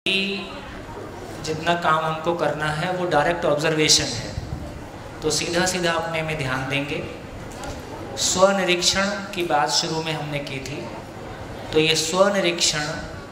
जितना काम हमको करना है वो डायरेक्ट ऑब्जर्वेशन है, तो सीधा सीधा अपने में ध्यान देंगे। स्वनिरीक्षण की बात शुरू में हमने की थी, तो ये स्वनिरीक्षण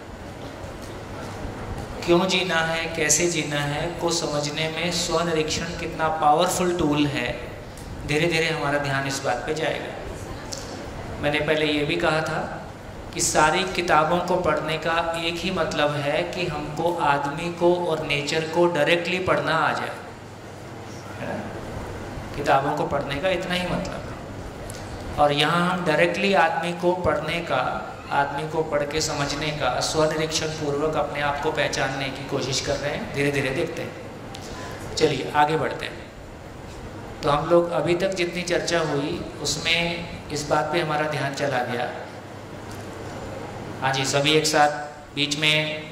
क्यों जीना है, कैसे जीना है को समझने में स्वनिरीक्षण कितना पावरफुल टूल है, धीरे धीरे हमारा ध्यान इस बात पे जाएगा। मैंने पहले ये भी कहा था कि सारी किताबों को पढ़ने का एक ही मतलब है कि हमको आदमी को और नेचर को डायरेक्टली पढ़ना आ जाए, है ना। किताबों को पढ़ने का इतना ही मतलब है, और यहाँ हम डायरेक्टली आदमी को पढ़ने का, आदमी को पढ़ के समझने का, स्वनिरीक्षण पूर्वक अपने आप को पहचानने की कोशिश कर रहे हैं। धीरे धीरे देखते हैं, चलिए आगे बढ़ते हैं। तो हम लोग अभी तक जितनी चर्चा हुई उसमें इस बात पे हमारा ध्यान चला गया। हाँ जी, सभी एक साथ बीच में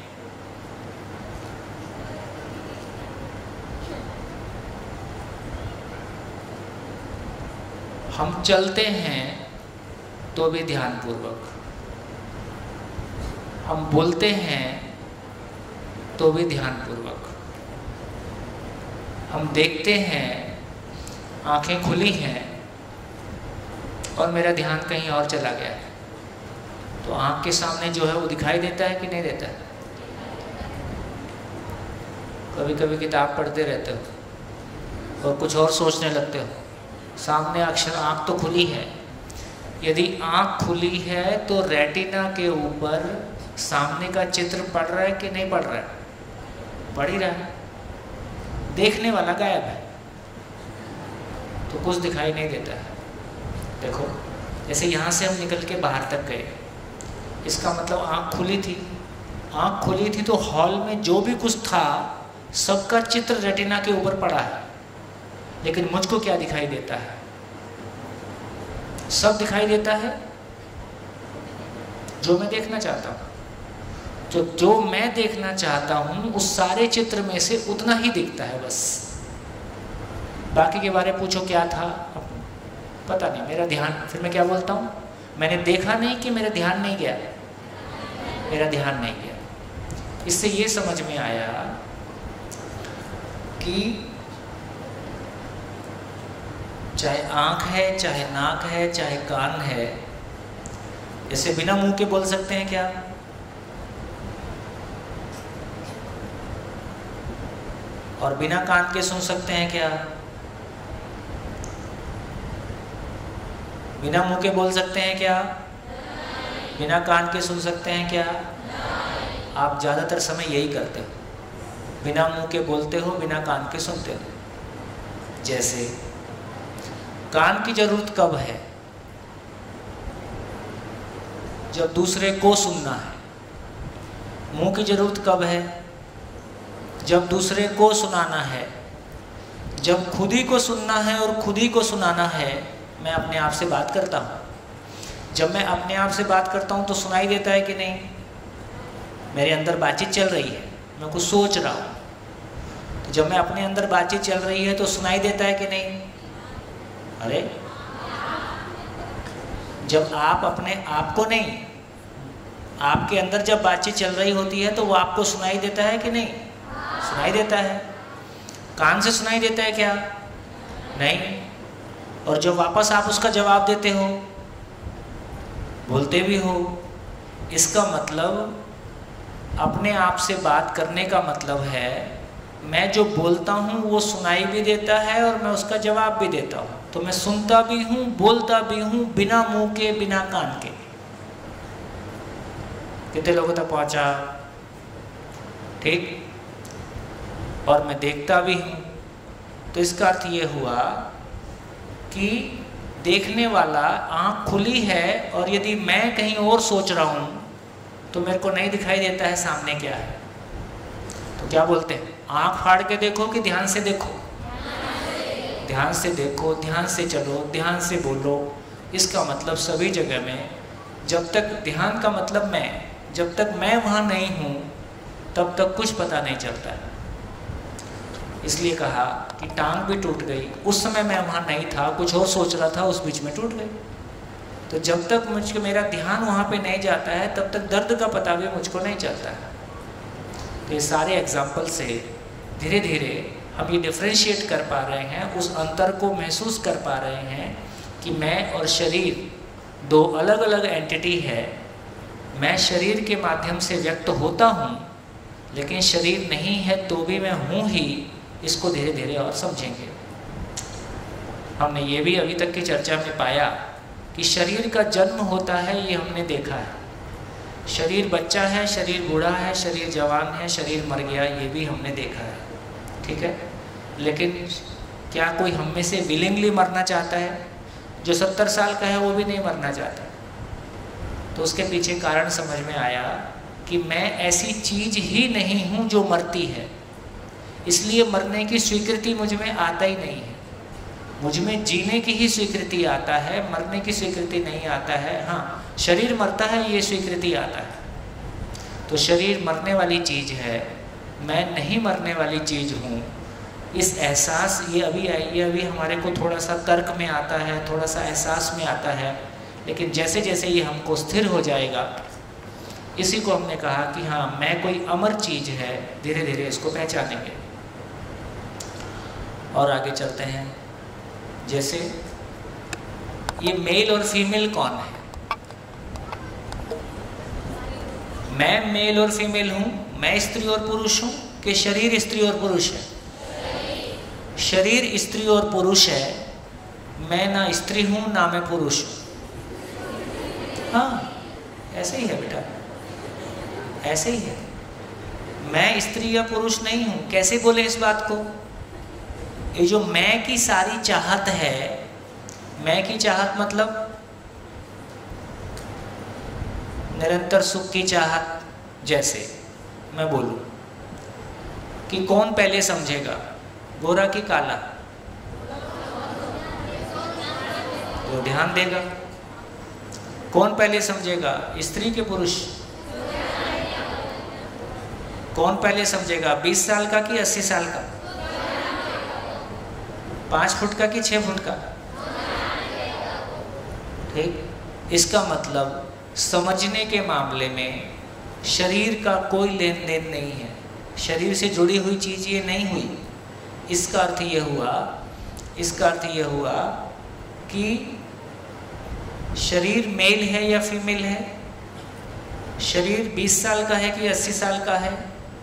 हम चलते हैं तो भी ध्यानपूर्वक, हम बोलते हैं तो भी ध्यानपूर्वक, हम देखते हैं, आंखें खुली हैं और मेरा ध्यान कहीं और चला गया है, तो आँख के सामने जो है वो दिखाई देता है कि नहीं देता है? कभी कभी किताब पढ़ते रहते हो और कुछ और सोचने लगते हो, सामने अक्षर, आँख तो खुली है। यदि आँख खुली है तो रेटिना के ऊपर सामने का चित्र पड़ रहा है कि नहीं पड़ रहा है? पड़ ही रहा है, देखने वाला गायब है, तो कुछ दिखाई नहीं देता है। देखो, जैसे यहाँ से हम निकल के बाहर तक गए, इसका मतलब आँख खुली थी। आँख खुली थी तो हॉल में जो भी कुछ था सबका चित्र रेटिना के ऊपर पड़ा है, लेकिन मुझको क्या दिखाई देता है? सब दिखाई देता है जो मैं देखना चाहता हूँ। तो जो मैं देखना चाहता हूँ उस सारे चित्र में से उतना ही दिखता है बस। बाकी के बारे में पूछो क्या था, पता नहीं, मेरा ध्यान, फिर मैं क्या बोलता हूँ, मैंने देखा नहीं कि मेरा ध्यान नहीं गया, मेरा ध्यान नहीं गया। इससे ये समझ में आया कि चाहे आँख है, चाहे नाक है, चाहे कान है, जैसे बिना मुंह के बोल सकते हैं क्या? और बिना कान के सुन सकते हैं क्या? बिना मुंह के बोल सकते हैं क्या? बिना कान के सुन सकते हैं क्या? आप ज़्यादातर समय यही करते हो, बिना मुंह के बोलते हो, बिना कान के सुनते हो। जैसे कान की जरूरत कब है? जब दूसरे को सुनना है। मुंह की जरूरत कब है? जब दूसरे को सुनाना है। जब खुद ही को सुनना है और खुद ही को सुनाना है, मैं अपने आप से बात करता हूँ। जब मैं अपने आप से बात करता हूँ तो सुनाई देता है कि नहीं? मेरे अंदर बातचीत चल रही है, मैं कुछ सोच रहा हूँ, तो जब मैं अपने अंदर बातचीत चल रही है तो सुनाई देता है कि नहीं? अरे, जब आप अपने आप को नहीं, आपके अंदर जब बातचीत चल रही होती है तो वो आपको सुनाई देता है कि नहीं? सुनाई देता है। कान से सुनाई देता है क्या? नहीं। और जब वापस आप उसका जवाब देते हो, बोलते भी हो, इसका मतलब अपने आप से बात करने का मतलब है मैं जो बोलता हूँ वो सुनाई भी देता है और मैं उसका जवाब भी देता हूँ। तो मैं सुनता भी हूँ, बोलता भी हूँ, बिना मुंह के, बिना कान के। कितने लोगों तक पहुँचा? ठीक। और मैं देखता भी हूँ। तो इसका अर्थ ये हुआ कि देखने वाला, आँख खुली है, और यदि मैं कहीं और सोच रहा हूँ तो मेरे को नहीं दिखाई देता है सामने क्या है। तो क्या बोलते हैं? आँख फाड़ के देखो कि ध्यान से देखो? ध्यान से देखो, ध्यान से चलो, ध्यान से बोलो। इसका मतलब सभी जगह में, जब तक ध्यान का मतलब मैं, जब तक मैं वहाँ नहीं हूँ तब तक कुछ पता नहीं चलता है। इसलिए कहा कि टांग भी टूट गई, उस समय मैं वहाँ नहीं था, कुछ और सोच रहा था, उस बीच में टूट गई। तो जब तक मेरा ध्यान वहाँ पे नहीं जाता है तब तक दर्द का पता भी मुझको नहीं चलता है। तो ये सारे एग्जाम्पल से धीरे धीरे हम ये डिफ्रेंशिएट कर पा रहे हैं, उस अंतर को महसूस कर पा रहे हैं कि मैं और शरीर दो अलग अलग एंटिटी है। मैं शरीर के माध्यम से व्यक्त होता हूँ, लेकिन शरीर नहीं है तो भी मैं हूँ ही। इसको धीरे धीरे और समझेंगे। हमने ये भी अभी तक की चर्चा में पाया कि शरीर का जन्म होता है, ये हमने देखा है। शरीर बच्चा है, शरीर बूढ़ा है, शरीर जवान है, शरीर मर गया, ये भी हमने देखा है। ठीक है, लेकिन क्या कोई हम में से विलिंगली मरना चाहता है? जो 70 साल का है वो भी नहीं मरना चाहता। तो उसके पीछे कारण समझ में आया कि मैं ऐसी चीज ही नहीं हूँ जो मरती है, इसलिए मरने की स्वीकृति मुझ में आता ही नहीं है। मुझ में जीने की ही स्वीकृति आता है, मरने की स्वीकृति नहीं आता है। हाँ, शरीर मरता है ये स्वीकृति आता है। तो शरीर मरने वाली चीज़ है, मैं नहीं मरने वाली चीज़ हूँ। इस एहसास ये अभी हमारे को थोड़ा सा तर्क में आता है, थोड़ा सा एहसास में आता है, लेकिन जैसे जैसे ये हमको स्थिर हो जाएगा, इसी को हमने कहा कि हाँ मैं कोई अमर चीज़ है, धीरे धीरे इसको पहचानेंगे। और आगे चलते हैं। जैसे ये मेल और फीमेल कौन है? मैं मेल और फीमेल हूँ, मैं स्त्री और पुरुष हूँ कि शरीर स्त्री और पुरुष है? शरीर स्त्री और पुरुष है, मैं ना स्त्री हूँ ना मैं पुरुष हूँ। हाँ, ऐसे ही है बेटा, ऐसे ही है। मैं स्त्री या पुरुष नहीं हूँ। कैसे बोले इस बात को? ये जो मैं की सारी चाहत है, मैं की चाहत मतलब निरंतर सुख की चाहत। जैसे मैं बोलूं कि कौन पहले समझेगा, गोरा कि काला? तो ध्यान देगा। कौन पहले समझेगा, स्त्री के पुरुष? कौन पहले समझेगा, 20 साल का कि 80 साल का? 5 फुट का कि 6 फुट का? ठीक। इसका मतलब समझने के मामले में शरीर का कोई लेन देन नहीं है, शरीर से जुड़ी हुई चीज़ ये नहीं हुई। इसका अर्थ ये हुआ कि शरीर मेल है या फीमेल है? शरीर 20 साल का है कि 80 साल का है?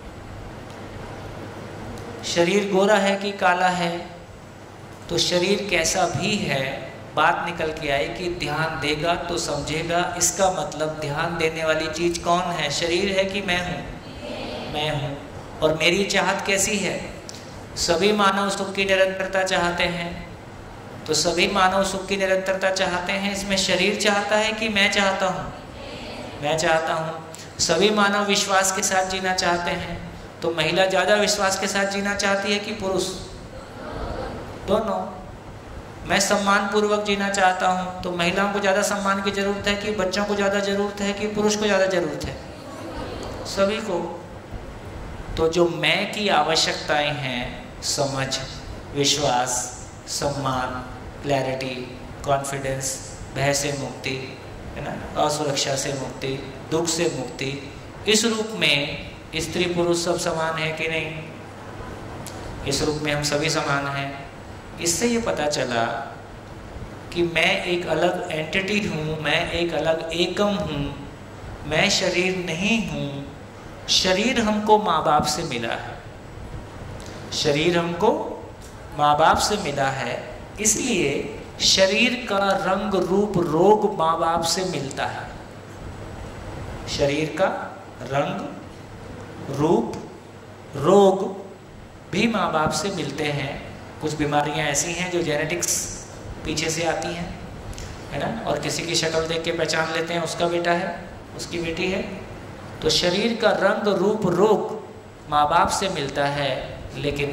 शरीर गोरा है कि काला है? तो शरीर कैसा भी है, बात निकल के आई कि ध्यान देगा तो समझेगा। इसका मतलब ध्यान देने वाली चीज़ कौन है, शरीर है कि मैं हूँ? मैं हूँ। और मेरी चाहत कैसी है? सभी मानव सुख की निरंतरता चाहते हैं, तो सभी मानव सुख की निरंतरता चाहते हैं। इसमें शरीर चाहता है कि मैं चाहता हूँ? मैं चाहता हूँ। सभी मानव विश्वास के साथ जीना चाहते हैं, तो महिला ज़्यादा विश्वास के साथ जीना चाहती है कि पुरुष? दोनों। मैं सम्मान पूर्वक जीना चाहता हूँ, तो महिलाओं को ज़्यादा सम्मान की ज़रूरत है कि बच्चों को ज़्यादा ज़रूरत है कि पुरुष को ज़्यादा ज़रूरत है? सभी को। तो जो मैं की आवश्यकताएं हैं, समझ, विश्वास, सम्मान, क्लैरिटी, कॉन्फिडेंस, भय से मुक्ति, है ना, असुरक्षा से मुक्ति, दुख से मुक्ति, इस रूप में स्त्री पुरुष सब समान है कि नहीं? इस रूप में हम सभी समान हैं। इससे ये पता चला कि मैं एक अलग एंटिटी हूँ, मैं एक अलग एकम हूँ, मैं शरीर नहीं हूँ। शरीर हमको माँ बाप से मिला है, शरीर हमको माँ बाप से मिला है, इसलिए शरीर का रंग रूप रोग माँ बाप से मिलता है। शरीर का रंग रूप रोग भी माँ बाप से मिलते हैं। कुछ बीमारियां ऐसी हैं जो जेनेटिक्स पीछे से आती हैं, है ना, और किसी की शक्ल देख के पहचान लेते हैं उसका बेटा है, उसकी बेटी है। तो शरीर का रंग रूप रोग माँ बाप से मिलता है, लेकिन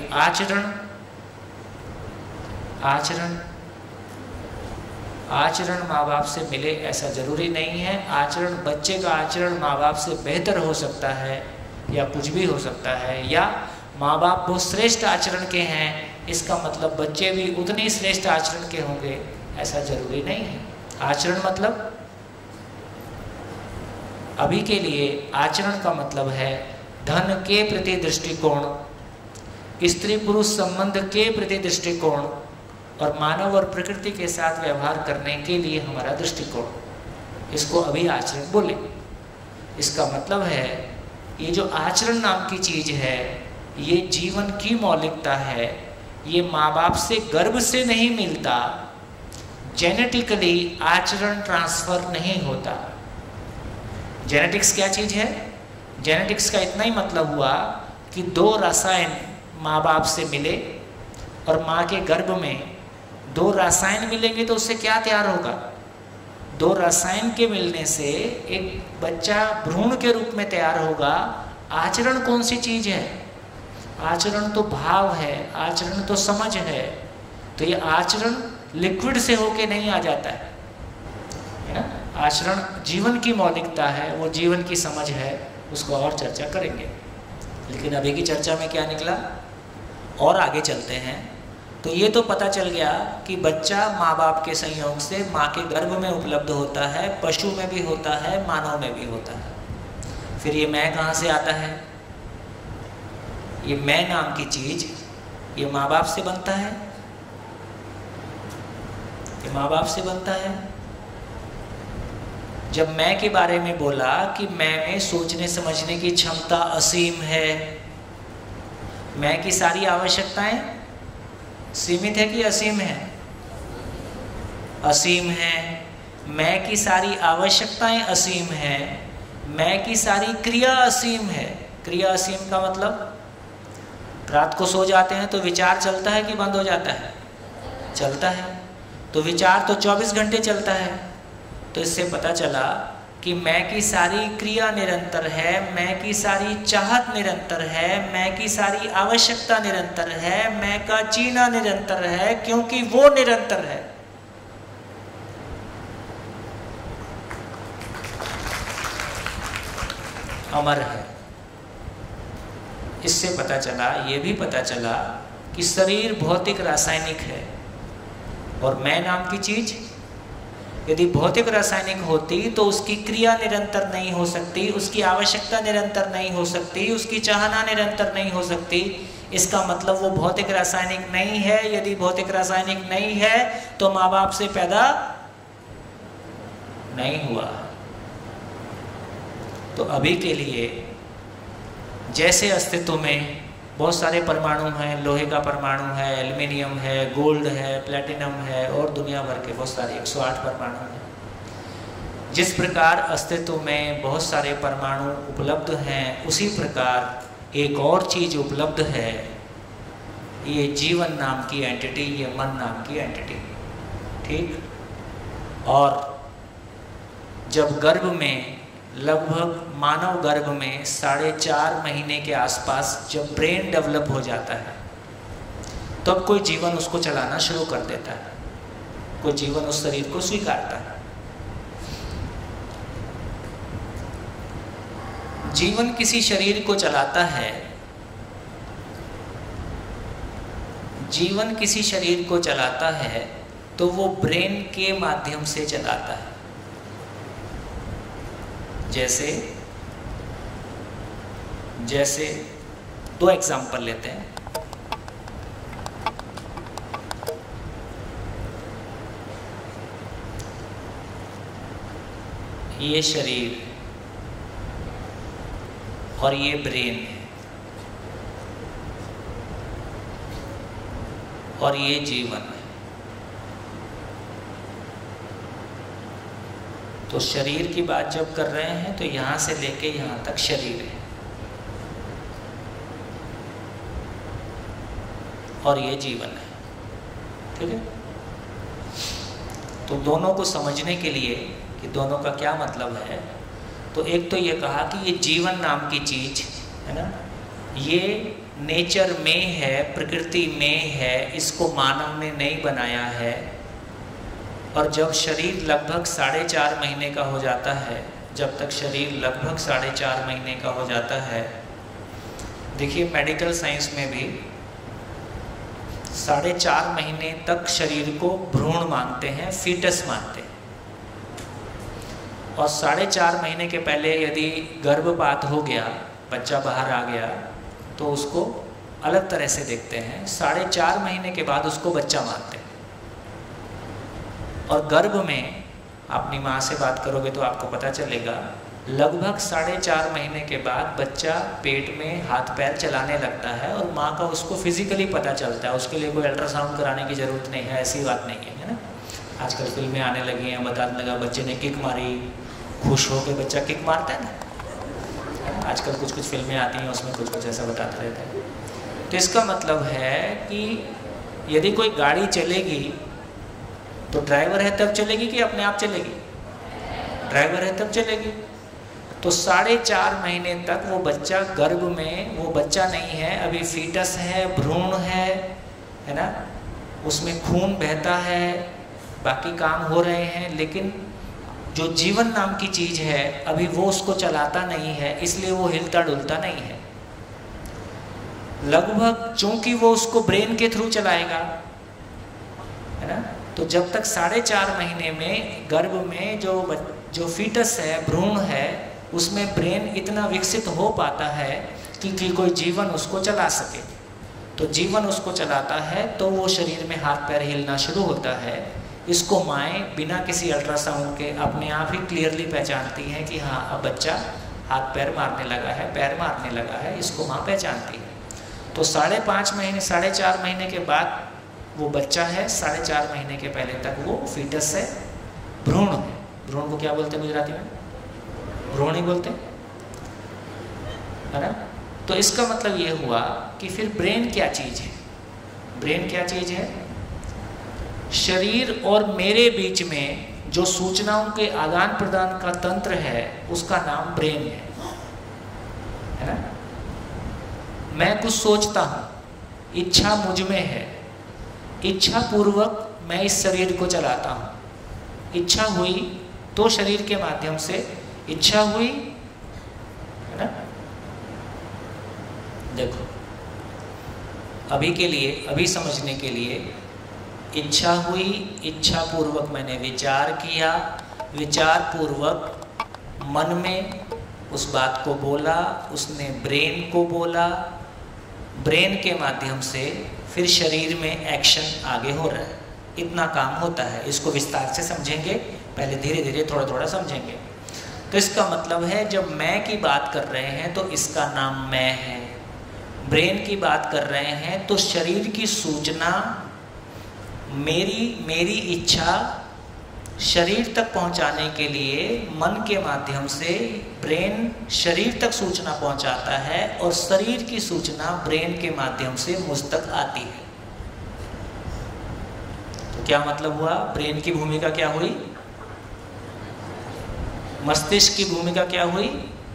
आचरण माँ बाप से मिले ऐसा जरूरी नहीं है। आचरण, बच्चे का आचरण माँ बाप से बेहतर हो सकता है या कुछ भी हो सकता है, या माँ बाप बहुत श्रेष्ठ आचरण के हैं, इसका मतलब बच्चे भी उतने ही श्रेष्ठ आचरण के होंगे, ऐसा जरूरी नहीं है। आचरण मतलब, अभी के लिए आचरण का मतलब है धन के प्रति दृष्टिकोण, स्त्री पुरुष संबंध के प्रति दृष्टिकोण और मानव और प्रकृति के साथ व्यवहार करने के लिए हमारा दृष्टिकोण, इसको अभी आचरण बोले। इसका मतलब है ये जो आचरण नाम की चीज है, ये जीवन की मौलिकता है। ये माँ बाप से गर्भ से नहीं मिलता, जेनेटिकली आचरण ट्रांसफर नहीं होता। जेनेटिक्स क्या चीज है? जेनेटिक्स का इतना ही मतलब हुआ कि दो रसायन माँ बाप से मिले और माँ के गर्भ में दो रसायन मिलेंगे तो उससे क्या तैयार होगा? दो रसायन के मिलने से एक बच्चा भ्रूण के रूप में तैयार होगा। आचरण कौन सी चीज है? आचरण तो भाव है, आचरण तो समझ है। तो ये आचरण लिक्विड से होके नहीं आ जाता है ना? आचरण जीवन की मौलिकता है, वो जीवन की समझ है, उसको और चर्चा करेंगे। लेकिन अभी की चर्चा में क्या निकला, और आगे चलते हैं। तो ये तो पता चल गया कि बच्चा माँ बाप के संयोग से माँ के गर्भ में उपलब्ध होता है, पशु में भी होता है, मानव में भी होता है। फिर ये मैं कहाँ से आता है? ये मैं नाम की चीज ये माँ बाप से बनता है, ये माँ बाप से बनता है। जब मैं के बारे में बोला कि मैं में सोचने समझने की क्षमता असीम है, मैं की सारी आवश्यकताएं सीमित है कि असीम है? असीम है। मैं की सारी आवश्यकताएं असीम है, मैं की सारी क्रिया असीम है। क्रिया असीम का मतलब, रात को सो जाते हैं तो विचार चलता है कि बंद हो जाता है? चलता है। तो विचार तो 24 घंटे चलता है। तो इससे पता चला कि मैं की सारी क्रिया निरंतर है, मैं की सारी चाहत निरंतर है, मैं की सारी आवश्यकता निरंतर है, मैं का जीना निरंतर है, क्योंकि वो निरंतर है। अमर है। इससे पता चला, ये भी पता चला कि शरीर भौतिक रासायनिक है और मैं नाम की चीज यदि भौतिक रासायनिक होती तो उसकी क्रिया निरंतर नहीं हो सकती, उसकी आवश्यकता निरंतर नहीं हो सकती, उसकी चाहना निरंतर नहीं हो सकती। इसका मतलब वो भौतिक रासायनिक नहीं है। यदि भौतिक रासायनिक नहीं है तो माँ बाप से पैदा नहीं हुआ। तो अभी के लिए जैसे अस्तित्व में बहुत सारे परमाणु हैं, लोहे का परमाणु है, एल्युमिनियम है, गोल्ड है, प्लेटिनम है और दुनिया भर के बहुत सारे 108 परमाणु हैं। जिस प्रकार अस्तित्व में बहुत सारे परमाणु उपलब्ध हैं, उसी प्रकार एक और चीज उपलब्ध है, ये जीवन नाम की एंटिटी, ये मन नाम की एंटिटी। ठीक? और जब गर्भ में, लगभग मानव गर्भ में 4.5 महीने के आसपास जब ब्रेन डेवलप हो जाता है, तब कोई जीवन उसको चलाना शुरू कर देता है, कोई जीवन उस शरीर को स्वीकारता है। जीवन किसी शरीर को चलाता है, जीवन किसी शरीर को चलाता है तो वो ब्रेन के माध्यम से चलाता है। जैसे जैसे 2 एग्जाम्पल लेते हैं। ये शरीर और ये ब्रेन है और ये जीवन है। तो शरीर की बात जब कर रहे हैं तो यहाँ से लेके यहाँ तक शरीर है और ये जीवन है। ठीक है? तो दोनों को समझने के लिए कि दोनों का क्या मतलब है, तो एक तो ये कहा कि ये जीवन नाम की चीज है ना, ये नेचर में है, प्रकृति में है, इसको मानव ने नहीं बनाया है। और जब शरीर लगभग 4.5 महीने का हो जाता है, जब तक शरीर लगभग 4.5 महीने का हो जाता है, देखिए मेडिकल साइंस में भी 4.5 महीने तक शरीर को भ्रूण मानते हैं, फीटस मानते हैं। और 4.5 महीने के पहले यदि गर्भपात हो गया बच्चा बाहर आ गया तो उसको अलग तरह से देखते हैं, 4.5 महीने के बाद उसको बच्चा मानते हैं। और गर्भ में अपनी माँ से बात करोगे तो आपको पता चलेगा, लगभग 4.5 महीने के बाद बच्चा पेट में हाथ पैर चलाने लगता है और माँ का उसको फिजिकली पता चलता है। उसके लिए कोई अल्ट्रासाउंड कराने की ज़रूरत नहीं है, ऐसी बात नहीं है ना। आजकल फिल्में आने लगी हैं, बताने लगा बच्चे ने किक मारी, खुश हो के बच्चा किक मारता है ना। आजकल कुछ कुछ फिल्में आती हैं, उसमें कुछ कुछ ऐसा बताते रहते हैं। तो इसका मतलब है कि यदि कोई गाड़ी चलेगी तो ड्राइवर है तब चलेगी कि अपने आप चलेगी? ड्राइवर है तब चलेगी। तो 4.5 महीने तक वो बच्चा गर्भ में, वो बच्चा नहीं है, अभी फीटस है, भ्रूण है ना, उसमें खून बहता है, बाकी काम हो रहे हैं, लेकिन जो जीवन नाम की चीज़ है अभी वो उसको चलाता नहीं है, इसलिए वो हिलता डुलता नहीं है। लगभग चूंकि वो उसको ब्रेन के थ्रू चलाएगा, है ना, तो जब तक 4.5 महीने में गर्भ में जो फीटस है, भ्रूण है, उसमें ब्रेन इतना विकसित हो पाता है कि कोई जीवन उसको चला सके। तो जीवन उसको चलाता है तो वो शरीर में हाथ पैर हिलना शुरू होता है। इसको माएँ बिना किसी अल्ट्रासाउंड के अपने आप ही क्लियरली पहचानती हैं कि हाँ अब बच्चा हाथ पैर मारने लगा है, पैर मारने लगा है, इसको माँ पहचानती है। तो 4.5 महीने के बाद वो बच्चा है, 4.5 महीने के पहले तक वो फीटस है, भ्रूण है। भ्रूण को क्या बोलते हैं गुजराती में? भ्रूण ही बोलते हैं, है ना। तो इसका मतलब ये हुआ कि फिर ब्रेन क्या चीज़ है? ब्रेन क्या चीज़ है? शरीर और मेरे बीच में जो सूचनाओं के आदान प्रदान का तंत्र है उसका नाम ब्रेन है ना। मैं कुछ सोचता हूँ, इच्छा मुझ में है, इच्छा पूर्वक मैं इस शरीर को चलाता हूँ। इच्छा हुई तो शरीर के माध्यम से इच्छा हुई, है ना। देखो अभी के लिए, अभी समझने के लिए, इच्छा हुई, इच्छा पूर्वक मैंने विचार किया, विचार पूर्वक मन में उस बात को बोला, उसने ब्रेन को बोला, ब्रेन के माध्यम से फिर शरीर में एक्शन आगे हो रहा है। इतना काम होता है। इसको विस्तार से समझेंगे, पहले धीरे धीरे थोड़ा थोड़ा समझेंगे। तो इसका मतलब है जब मैं की बात कर रहे हैं तो इसका नाम मैं है। ब्रेन की बात कर रहे हैं तो शरीर की सूचना, मेरी इच्छा शरीर तक पहुंचाने के लिए मन के माध्यम से ब्रेन शरीर तक सूचना पहुंचाता है और शरीर की सूचना ब्रेन के माध्यम से मुझ तक आती है। तो क्या मतलब हुआ? ब्रेन की भूमिका क्या हुई? मस्तिष्क की भूमिका क्या हुई?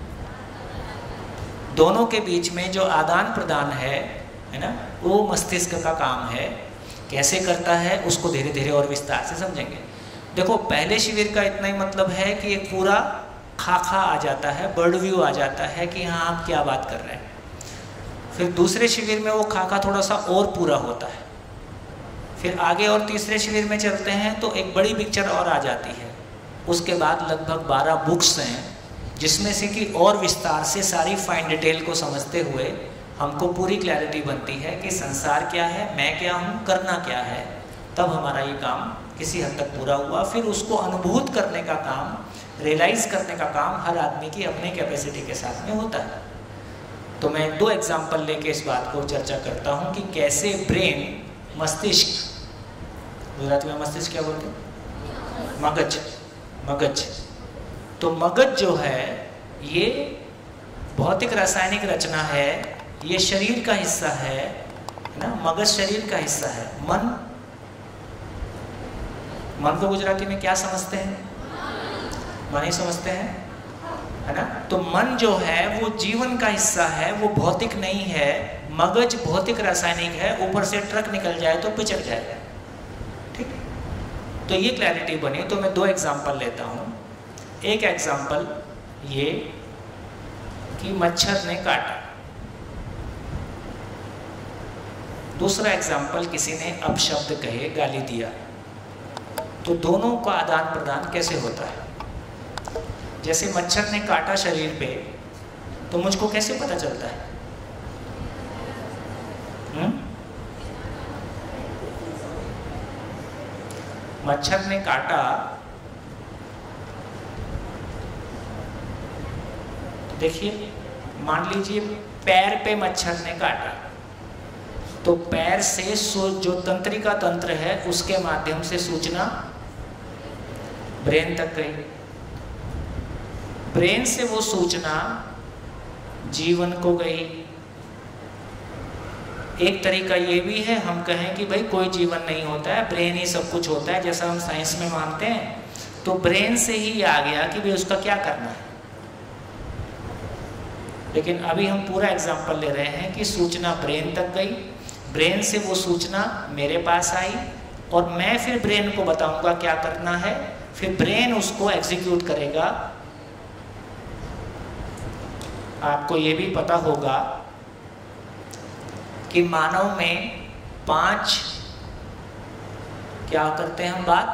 दोनों के बीच में जो आदान प्रदान है ना, वो मस्तिष्क का काम है। कैसे करता है उसको धीरे धीरे और विस्तार से समझेंगे। देखो पहले शिविर का इतना ही मतलब है कि एक पूरा खाका आ जाता है, बर्ड व्यू आ जाता है कि हाँ हम क्या बात कर रहे हैं। फिर दूसरे शिविर में वो खाका थोड़ा सा और पूरा होता है। फिर आगे और तीसरे शिविर में चलते हैं तो एक बड़ी पिक्चर और आ जाती है। उसके बाद लगभग 12 बुक्स हैं जिसमें से कि और विस्तार से सारी फाइन डिटेल को समझते हुए हमको पूरी क्लैरिटी बनती है कि संसार क्या है, मैं क्या हूँ, करना क्या है। तब हमारा ये काम किसी हद तक पूरा हुआ। फिर उसको अनुभूत करने का काम, रियलाइज करने का काम हर आदमी की अपनी कैपेसिटी के साथ में होता है। तो मैं 2 एग्जाम्पल लेके इस बात को चर्चा करता हूँ कि कैसे ब्रेन, मस्तिष्क, गुजराती में मस्तिष्क क्या बोलते हैं? मगज। तो मगज जो है ये भौतिक रासायनिक रचना है, ये शरीर का हिस्सा है ना। मगज शरीर का हिस्सा है। मन को गुजराती में क्या समझते हैं? मन ही समझते हैं, है ना। तो मन जो है वो जीवन का हिस्सा है, वो भौतिक नहीं है। मगज भौतिक रासायनिक है, ऊपर से ट्रक निकल जाए तो पिचक जाएगा। ठीक, तो ये क्लैरिटी बनी। तो मैं 2 एग्जाम्पल लेता हूँ। एक एग्जाम्पल ये कि मच्छर ने काटा, दूसरा एग्जाम्पल किसी ने अपशब्द कहे, गाली दिया। तो दोनों का आदान प्रदान कैसे होता है? जैसे मच्छर ने काटा शरीर पे, तो मुझको कैसे पता चलता है? मच्छर ने काटा, देखिए मान लीजिए पैर पे मच्छर ने काटा, तो पैर से जो तंत्रिका तंत्र है उसके माध्यम से सूचना ब्रेन तक गई, ब्रेन से वो सूचना जीवन को गई। एक तरीका ये भी है, हम कहें कि भाई कोई जीवन नहीं होता है, ब्रेन ही सब कुछ होता है, जैसा हम साइंस में मानते हैं, तो ब्रेन से ही आ गया कि भाई उसका क्या करना है। लेकिन अभी हम पूरा एग्जाम्पल ले रहे हैं कि सूचना ब्रेन तक गई, ब्रेन से वो सूचना मेरे पास आई और मैं फिर ब्रेन को बताऊंगा क्या करना है, फिर ब्रेन उसको एग्जीक्यूट करेगा। आपको ये भी पता होगा कि मानव में 5 क्या करते हैं हम बात,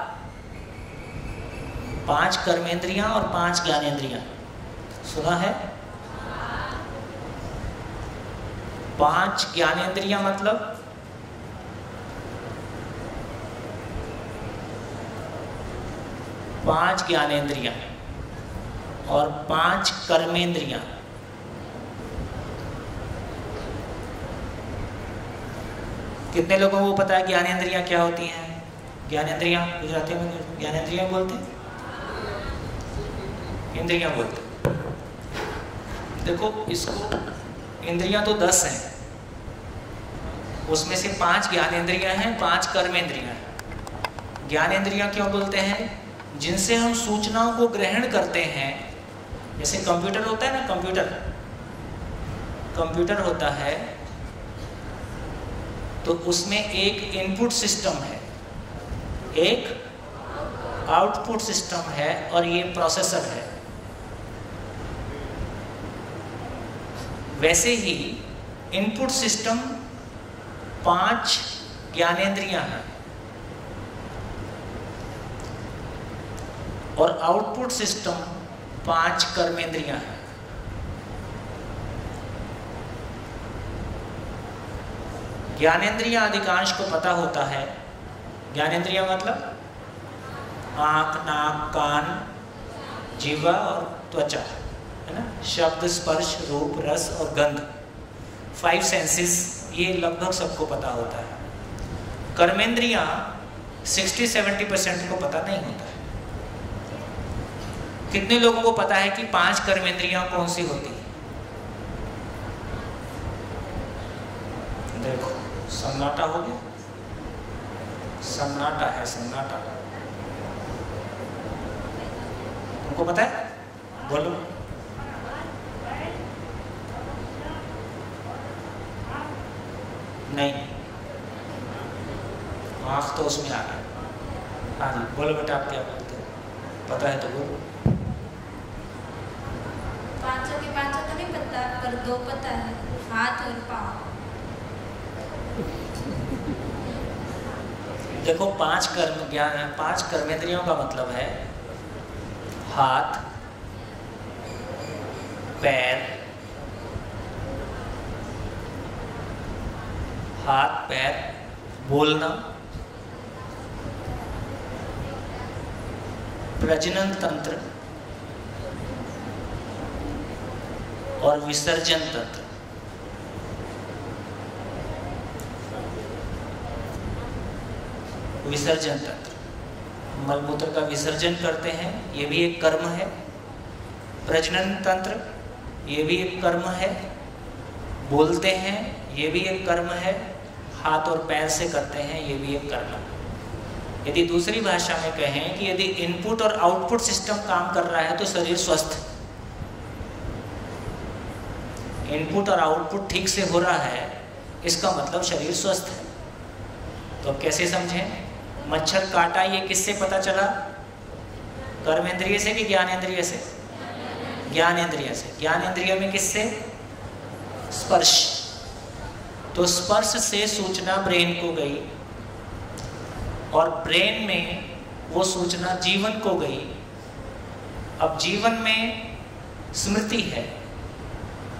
5 कर्मेंद्रियां और 5 ज्ञानेंद्रियां, सुना है? 5 ज्ञानेंद्रियां मतलब 5 ज्ञानेंद्रियां और 5 कर्मेंद्रियां। कितने लोगों को पता है ज्ञानेंद्रियां क्या होती हैं? ज्ञानेंद्रियां गुजराती में ज्ञानेंद्रियां बोलते हैं, इंद्रियां बोलते हैं। देखो इसको, इंद्रियां तो 10 हैं, उसमें से 5 ज्ञानेंद्रियां हैं, 5 कर्मेंद्रियां हैं। ज्ञानेंद्रियां क्यों बोलते हैं? जिनसे हम सूचनाओं को ग्रहण करते हैं। जैसे कंप्यूटर होता है ना, कंप्यूटर होता है तो उसमें एक इनपुट सिस्टम है, एक आउटपुट सिस्टम है और ये प्रोसेसर है। वैसे ही इनपुट सिस्टम 5 ज्ञानेंद्रियां हैं और आउटपुट सिस्टम 5 कर्मेंद्रियां हैं। ज्ञानेंद्रियां अधिकांश को पता होता है। ज्ञानेंद्रियां मतलब आँख, नाक, कान, जीवा और त्वचा, है ना? शब्द, स्पर्श, रूप, रस और गंध, 5 सेंसेस, ये लगभग सबको पता होता है। कर्मेंद्रियां 60-70% को पता नहीं होता है। कितने लोगों को पता है कि 5 कर्मेंद्रियां कौन सी होती है? देखो सन्नाटा हो गया, सन्नाटा है, सन्नाटा। तुमको पता है? बोलो। नहीं, आँख तो उसमें आ गया। हाँ जी बोलो बेटा, आप क्या बोलते हो? पता है तो बोलो। 5 के 5 तो नहीं पता, पर 2 पता है, हाथ और पाँव। देखो 5 कर्मेंद्रियों का मतलब है हाथ, पैर, बोलना, प्रजनन तंत्र और विसर्जन तंत्र। विसर्जन तंत्र, मलमूत्र का विसर्जन करते हैं, ये भी एक कर्म है। प्रजनन तंत्र, ये भी एक कर्म है। बोलते हैं, ये भी एक कर्म है। हाथ और पैर से करते हैं, ये भी एक कर्म है। यदि दूसरी भाषा में कहें कि यदि इनपुट और आउटपुट सिस्टम काम कर रहा है तो शरीर स्वस्थ। इनपुट और आउटपुट ठीक से हो रहा है, इसका मतलब शरीर स्वस्थ है। तो कैसे समझें? मच्छर काटा, ये किससे पता चला? कर्मेंद्रिय से कि ज्ञानेंद्रिय से? ज्ञानेंद्रिय से। ज्ञानेंद्रिय में किससे? स्पर्श। तो स्पर्श से सूचना ब्रेन को गई और ब्रेन में वो सूचना जीवन को गई। अब जीवन में स्मृति है,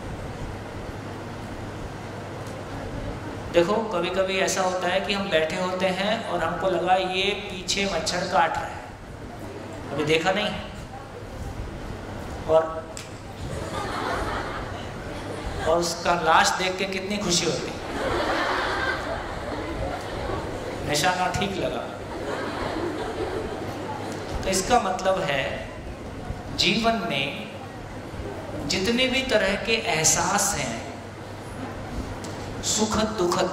देखो कभी कभी ऐसा होता है कि हम बैठे होते हैं और हमको लगा ये पीछे मच्छर काट रहा है, अभी देखा नहीं, और उसका लाश देख के कितनी खुशी होती, निशाना ठीक लगा। तो इसका मतलब है जीवन में जितने भी तरह के एहसास हैं, सुखद दुखद,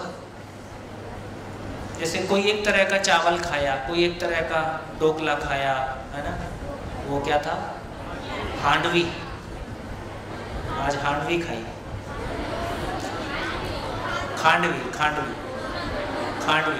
जैसे कोई एक तरह का चावल खाया, कोई एक तरह का ढोकला खाया, है ना, वो क्या था, हांडवी, आज हांडवी खाई, खांडवी खांडवी खांडवी।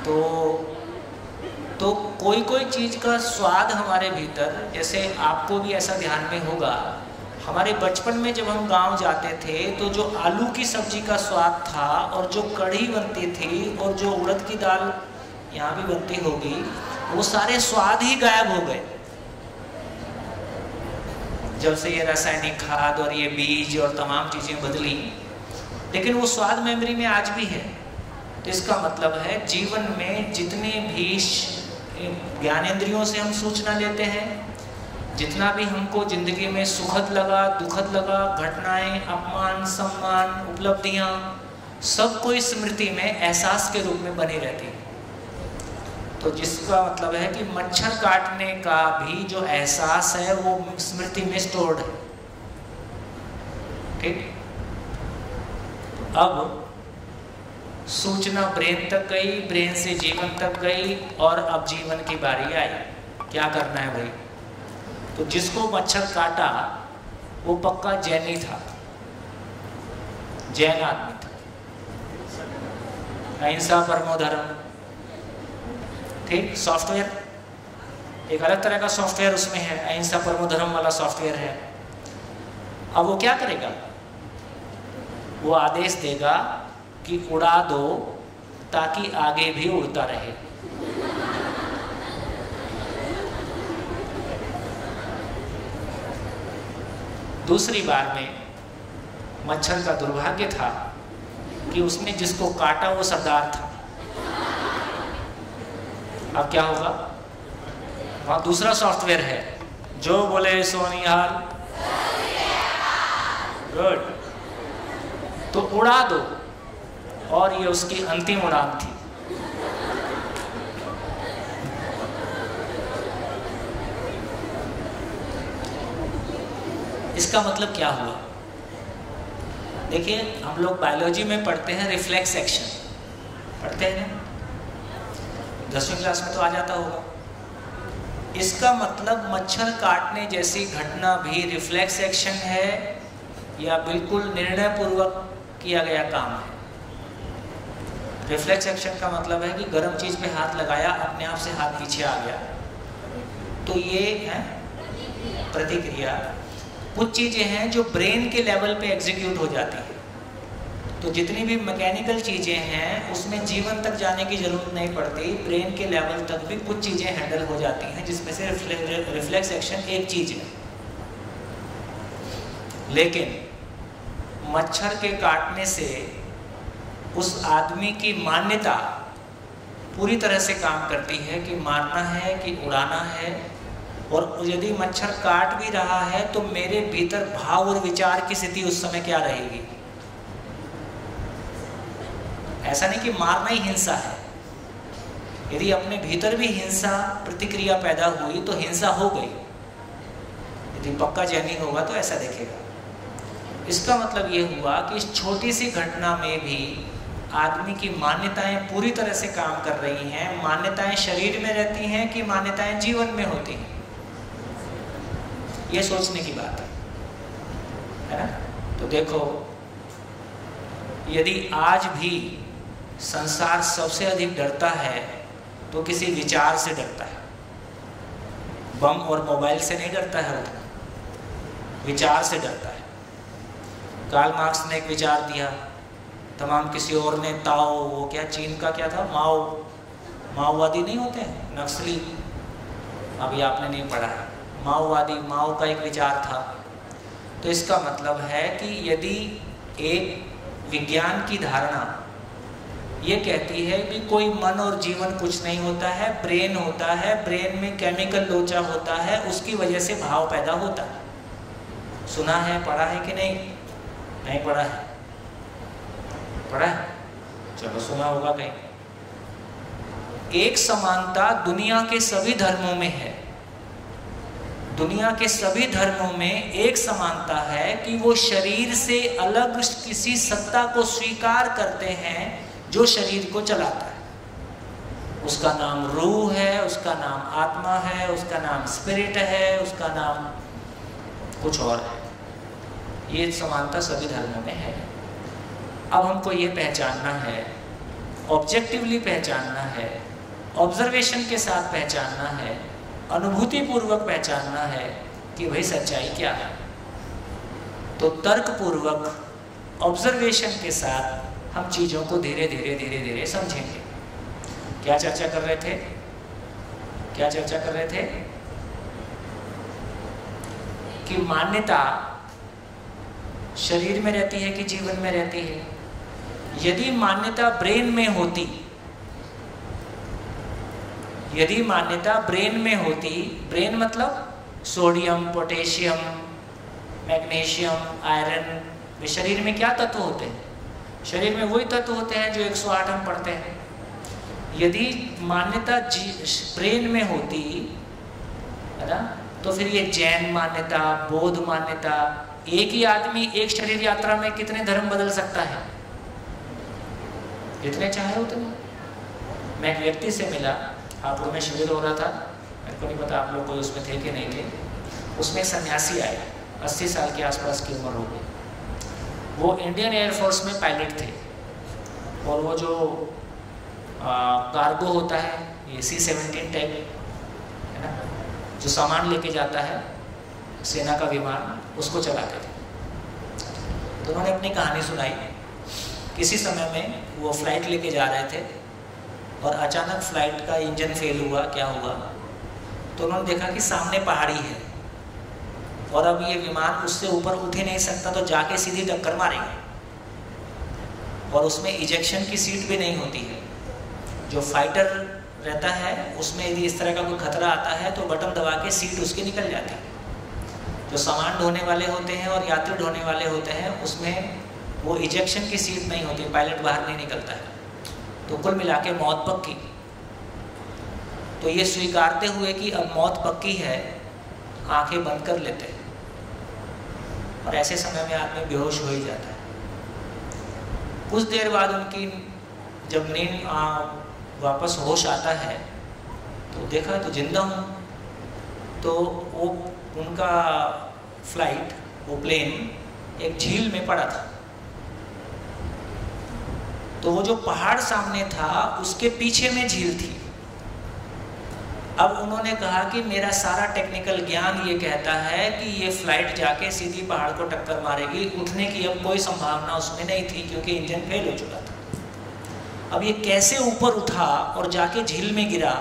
तो कोई चीज़ का स्वाद हमारे भीतर, जैसे आपको भी ऐसा ध्यान में होगा, हमारे बचपन में जब हम गांव जाते थे तो जो आलू की सब्जी का स्वाद था और जो कढ़ी बनती थी और जो उड़द की दाल यहाँ भी बनती होगी, वो सारे स्वाद ही गायब हो गए जब से ये रासायनिक खाद और ये बीज और तमाम चीज़ें बदली। लेकिन वो स्वाद मेमोरी में आज भी है। तो इसका मतलब है जीवन में जितने भी ज्ञानेंद्रियों से हम सूचना लेते हैं, जितना भी हमको जिंदगी में सुखद लगा, दुखद लगा, घटनाएं, अपमान, सम्मान, उपलब्धियां, सब कोई स्मृति में एहसास के रूप में बनी रहती है। तो जिसका मतलब है कि मच्छर काटने का भी जो एहसास है वो स्मृति में स्टोर्ड है। ठीक, अब सूचना ब्रेन तक गई, ब्रेन से जीवन तक गई, और अब जीवन की बारी आई। क्या करना है भाई? तो जिसको मच्छर काटा वो पक्का जैनी था, जैन आदमी था, अहिंसा परमो धर्म। ठीक, सॉफ्टवेयर एक अलग तरह का सॉफ्टवेयर उसमें है, अहिंसा परमो धर्म वाला सॉफ्टवेयर है। अब वो क्या करेगा? वो आदेश देगा कि उड़ा दो ताकि आगे भी उड़ता रहे। दूसरी बार में मच्छर का दुर्भाग्य था कि उसने जिसको काटा वो सरदार था। अब क्या होगा? वहां दूसरा सॉफ्टवेयर है, जो बोले सोनिहाल, गुड, तो उड़ा दो, और ये उसकी अंतिम उड़ान थी। इसका मतलब क्या हुआ? देखिए, हम लोग बायोलॉजी में पढ़ते हैं रिफ्लेक्स एक्शन, पढ़ते हैं ना, 10वीं क्लास में तो आ जाता होगा। इसका मतलब मच्छर काटने जैसी घटना भी रिफ्लेक्स एक्शन है या बिल्कुल निर्णय पूर्वक किया गया काम है? रिफ्लेक्स एक्शन का मतलब है कि गर्म चीज पे हाथ लगाया, अपने आप से हाथ पीछे आ गया, तो ये है प्रतिक्रिया। कुछ चीजें हैं जो ब्रेन के लेवल पे एग्जीक्यूट हो जाती है। तो जितनी भी मैकेनिकल चीजें हैं उसमें जीवन तक जाने की जरूरत नहीं पड़ती, ब्रेन के लेवल तक भी कुछ चीजें हैंडल हो जाती हैं, जिसमें से रिफ्लेक्स एक्शन एक चीज है। लेकिन मच्छर के काटने से उस आदमी की मान्यता पूरी तरह से काम करती है कि मारना है कि उड़ाना है। और यदि मच्छर काट भी रहा है तो मेरे भीतर भाव और विचार की स्थिति उस समय क्या रहेगी? ऐसा नहीं कि मारना ही हिंसा है। यदि अपने भीतर भी हिंसा प्रतिक्रिया पैदा हुई तो हिंसा हो गई। यदि पक्का जैनी होगा तो ऐसा देखेगा। इसका मतलब ये हुआ कि इस छोटी सी घटना में भी आदमी की मान्यताएं पूरी तरह से काम कर रही हैं। मान्यताएं शरीर में रहती हैं कि मान्यताएं जीवन में होती हैं, ये सोचने की बात है ना। तो देखो, यदि आज भी संसार सबसे अधिक डरता है तो किसी विचार से डरता है। बम और मोबाइल से नहीं डरता है, उतना विचार से डरता है। कार्ल मार्क्स ने एक विचार दिया, तमाम किसी और ने ताओ, वो क्या चीन का क्या था, माओवादी नहीं होते हैं, नक्सली, अभी आपने नहीं पढ़ा है, माओवादी, माओ का एक विचार था। तो इसका मतलब है कि यदि एक विज्ञान की धारणा ये कहती है कि कोई मन और जीवन कुछ नहीं होता है, ब्रेन होता है, ब्रेन में केमिकल लोचा होता है, उसकी वजह से भाव पैदा होता है। सुना है, पढ़ा है कि नहीं? नहीं पढ़ा है? पढ़ा है? चलो सुना होगा कहीं। एक समानता दुनिया के सभी धर्मों में है। दुनिया के सभी धर्मों में एक समानता है कि वो शरीर से अलग किसी सत्ता को स्वीकार करते हैं जो शरीर को चलाता है। उसका नाम रूह है, उसका नाम आत्मा है, उसका नाम स्पिरिट है, उसका नाम कुछ और है। ये समानता सभी धर्मों में है। अब हमको ये पहचानना है, ऑब्जेक्टिवली पहचानना है, ऑब्जर्वेशन के साथ पहचानना है, अनुभूति पूर्वक पहचानना है कि भाई सच्चाई क्या है। तो तर्क पूर्वक ऑब्जर्वेशन के साथ हम चीज़ों को धीरे धीरे धीरे धीरे समझेंगे। क्या चर्चा कर रहे थे? क्या चर्चा कर रहे थे? कि मान्यता शरीर में रहती है कि जीवन में रहती है? यदि मान्यता ब्रेन में होती, यदि मान्यता ब्रेन में होती, ब्रेन मतलब सोडियम, पोटेशियम, मैग्नीशियम, आयरन, वे शरीर में क्या तत्व होते हैं? शरीर में वही तत्व होते हैं जो 108 हम पढ़ते हैं। यदि मान्यता ब्रेन में होती है ना, तो फिर ये जैन मान्यता, बौद्ध मान्यता, एक ही आदमी एक शरीर यात्रा में कितने धर्म बदल सकता है? जितने चाहे उतने। मैं एक व्यक्ति से मिला, हापुड़ में शिविर हो रहा था, मेरे को नहीं पता आप लोग कोई उसमें थे कि नहीं थे। उसमें एक सन्यासी आया, 80 साल के आसपास की उम्र हो गई। वो इंडियन एयरफोर्स में पायलट थे, और वो जो कार्गो होता है, ये C-17 टाइप है ना, जो सामान लेके जाता है, सेना का विमान, उसको चलाते थे। तो उन्होंने अपनी कहानी सुनाई। किसी समय में वो फ्लाइट लेके जा रहे थे और अचानक फ्लाइट का इंजन फेल हुआ। क्या हुआ? तो उन्होंने देखा कि सामने पहाड़ी है और अब ये विमान उससे ऊपर उठ ही नहीं सकता, तो जाके सीधी टक्कर मारेंगे। और उसमें इजेक्शन की सीट भी नहीं होती है। जो फाइटर रहता है उसमें यदि इस तरह का कोई खतरा आता है तो बटन दबा के सीट उसकी निकल जाती है। जो सामान ढोने वाले होते हैं और यात्री ढोने वाले होते हैं उसमें वो इजेक्शन की सीट नहीं होती, पायलट बाहर नहीं निकलता है। तो कुल मिला के मौत पक्की। तो ये स्वीकारते हुए कि अब मौत पक्की है, आंखें बंद कर लेते हैं, और ऐसे समय में आदमी बेहोश हो ही जाता है। कुछ देर बाद उनकी जब नींद वापस होश आता है तो देखा तो जिंदा हूँ। तो वो उनका फ्लाइट, वो प्लेन एक झील में पड़ा था। तो वो जो पहाड़ सामने था उसके पीछे में झील थी। अब उन्होंने कहा कि मेरा सारा टेक्निकल ज्ञान ये कहता है कि ये फ्लाइट जाके सीधी पहाड़ को टक्कर मारेगी, उठने की अब कोई संभावना उसमें नहीं थी क्योंकि इंजन फेल हो चुका था। अब ये कैसे ऊपर उठा और जाके झील में गिरा?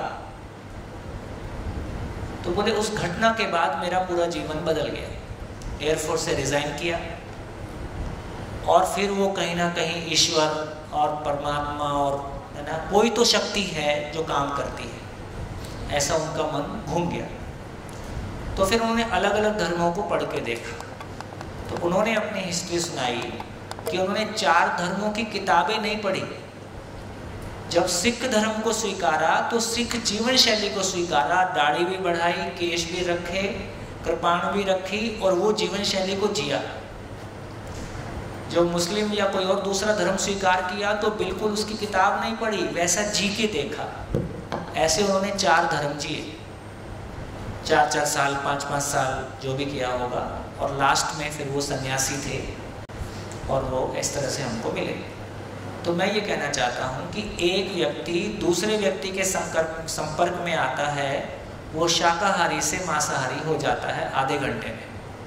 तो बोले उस घटना के बाद मेरा पूरा जीवन बदल गया। एयरफोर्स से रिजाइन किया और फिर वो कहीं ना कहीं ईश्वर और परमात्मा और है ना, कोई तो शक्ति है जो काम करती है, ऐसा उनका मन घूम गया। तो फिर उन्होंने अलग अलग धर्मों को पढ़ के देखा। तो उन्होंने अपनी हिस्ट्री सुनाई कि उन्होंने 4 धर्मों की किताबें नहीं पढ़ी। जब सिख धर्म को स्वीकारा तो सिख जीवन शैली को स्वीकारा, दाढ़ी भी बढ़ाई, केश भी रखे, कृपाण भी रखी और वो जीवन शैली को जिया। जो मुस्लिम या कोई और दूसरा धर्म स्वीकार किया तो बिल्कुल उसकी किताब नहीं पढ़ी, वैसा जी के देखा। ऐसे उन्होंने 4 धर्म जिए, 4-4 साल, 5-5 साल, जो भी किया होगा। और लास्ट में फिर वो सन्यासी थे और वो इस तरह से हमको मिले। तो मैं ये कहना चाहता हूँ कि एक व्यक्ति दूसरे व्यक्ति के संपर्क में आता है, वो शाकाहारी से मांसाहारी हो जाता है आधे घंटे में।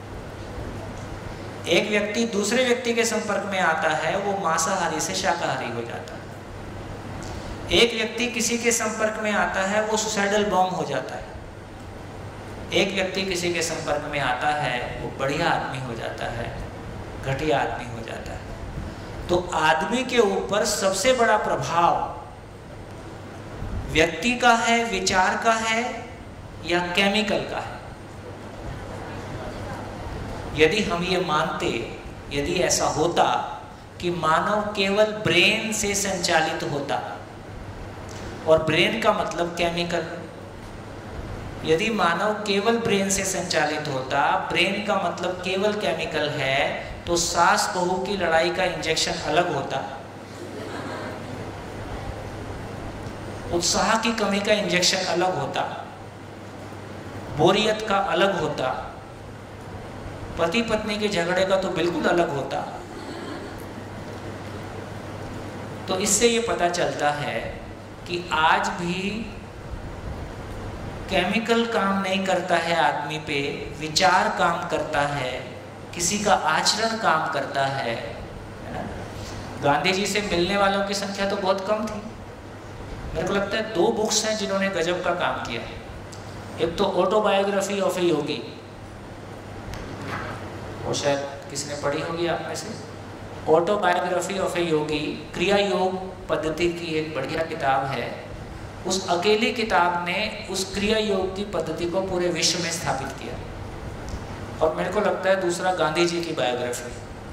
एक व्यक्ति दूसरे व्यक्ति के संपर्क में आता है, वो मांसाहारी से शाकाहारी हो जाता है। एक व्यक्ति किसी के संपर्क में आता है, वो सुसाइडल बॉम्ब हो जाता है। एक व्यक्ति किसी के संपर्क में आता है, वो बढ़िया आदमी हो जाता है, घटिया आदमी हो जाता है। तो आदमी के ऊपर सबसे बड़ा प्रभाव व्यक्ति का है, विचार का है या केमिकल का है? यदि हम ये मानते, यदि ऐसा होता कि मानव केवल ब्रेन से संचालित होता, और ब्रेन का मतलब केमिकल, यदि मानव केवल ब्रेन से संचालित होता, ब्रेन का मतलब केवल केमिकल है, तो सास बहू की लड़ाई का इंजेक्शन अलग होता, उत्साह की कमी का इंजेक्शन अलग होता, बोरियत का अलग होता, पति पत्नी के झगड़े का तो बिल्कुल अलग होता। तो इससे ये पता चलता है कि आज भी केमिकल काम नहीं करता है आदमी पे, विचार काम करता है, किसी का आचरण काम करता है ना? गांधी जी से मिलने वालों की संख्या तो बहुत कम थी। मेरे को लगता है 2 बुक्स हैं जिन्होंने गजब का काम किया है। एक तो ऑटोबायोग्राफी ऑफ ए योगी, वो शायद किसने पढ़ी होगी आप में से, ऑटोबायोग्राफी ऑफ ए योगी, क्रिया योग पद्धति की एक बढ़िया किताब है। उस अकेली किताब ने उस क्रिया योग की पद्धति को पूरे विश्व में स्थापित किया। और मेरे को लगता है दूसरा गांधी जी की बायोग्राफी।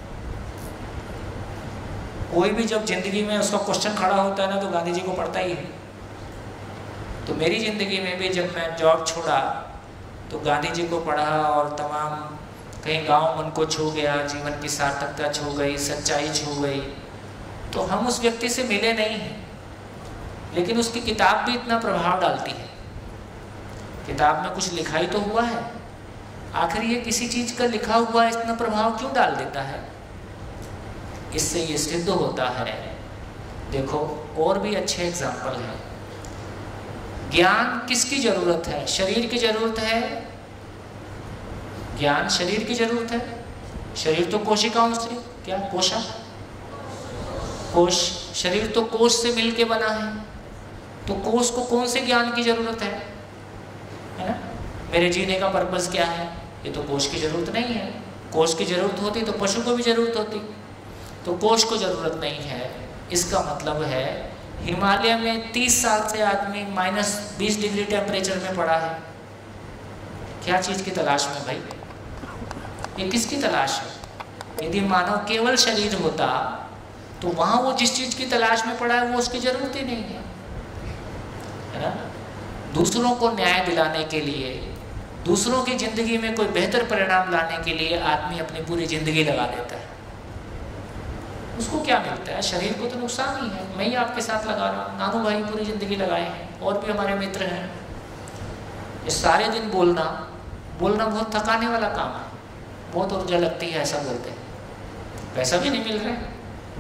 कोई भी जब जिंदगी में उसका क्वेश्चन खड़ा होता है ना, तो गांधी जी को पढ़ता ही है। तो मेरी ज़िंदगी में भी जब मैं जॉब छोड़ा तो गांधी जी को पढ़ा, और तमाम कहीं गांव मन को छू गया, जीवन की सार्थकता छू गई, सच्चाई छू गई। तो हम उस व्यक्ति से मिले नहीं हैं, लेकिन उसकी किताब भी इतना प्रभाव डालती है। किताब में कुछ लिखाई तो हुआ है, आखिर ये किसी चीज़ का लिखा हुआ इतना प्रभाव क्यों डाल देता है? इससे ये सिद्ध होता है। देखो और भी अच्छे एग्जाम्पल हैं। ज्ञान किसकी जरूरत है? शरीर की जरूरत है। ज्ञान शरीर की जरूरत है। शरीर तो कोशिकाओं से, क्या कोशा, कोश, शरीर तो कोश से मिलके बना है। तो कोश को कौन से ज्ञान की जरूरत है ना? मेरे जीने का पर्पस क्या है? ये तो कोश की जरूरत नहीं है। कोश की जरूरत होती तो पशु को भी जरूरत होती, तो कोश को जरूरत नहीं है। इसका मतलब है हिमालय में 30 साल से आदमी -20 डिग्री टेम्परेचर में पड़ा है। क्या चीज़ की तलाश में भाई? ये किसकी तलाश है? यदि मानव केवल शरीर होता तो वहाँ वो जिस चीज़ की तलाश में पड़ा है वो उसकी जरूरत ही नहीं है ना? दूसरों को न्याय दिलाने के लिए, दूसरों की ज़िंदगी में कोई बेहतर परिणाम लाने के लिए आदमी अपनी पूरी ज़िंदगी लगा देता है। उसको क्या मिलता है? शरीर को तो नुकसान ही है। मैं ही आपके साथ लगा रहा हूँ, नानू भाई पूरी ज़िंदगी लगाए हैं, और भी हमारे मित्र हैं। ये सारे दिन बोलना बहुत थकाने वाला काम है, बहुत ऊर्जा लगती है ऐसा बोलते हैं, पैसा भी नहीं मिल रहा है,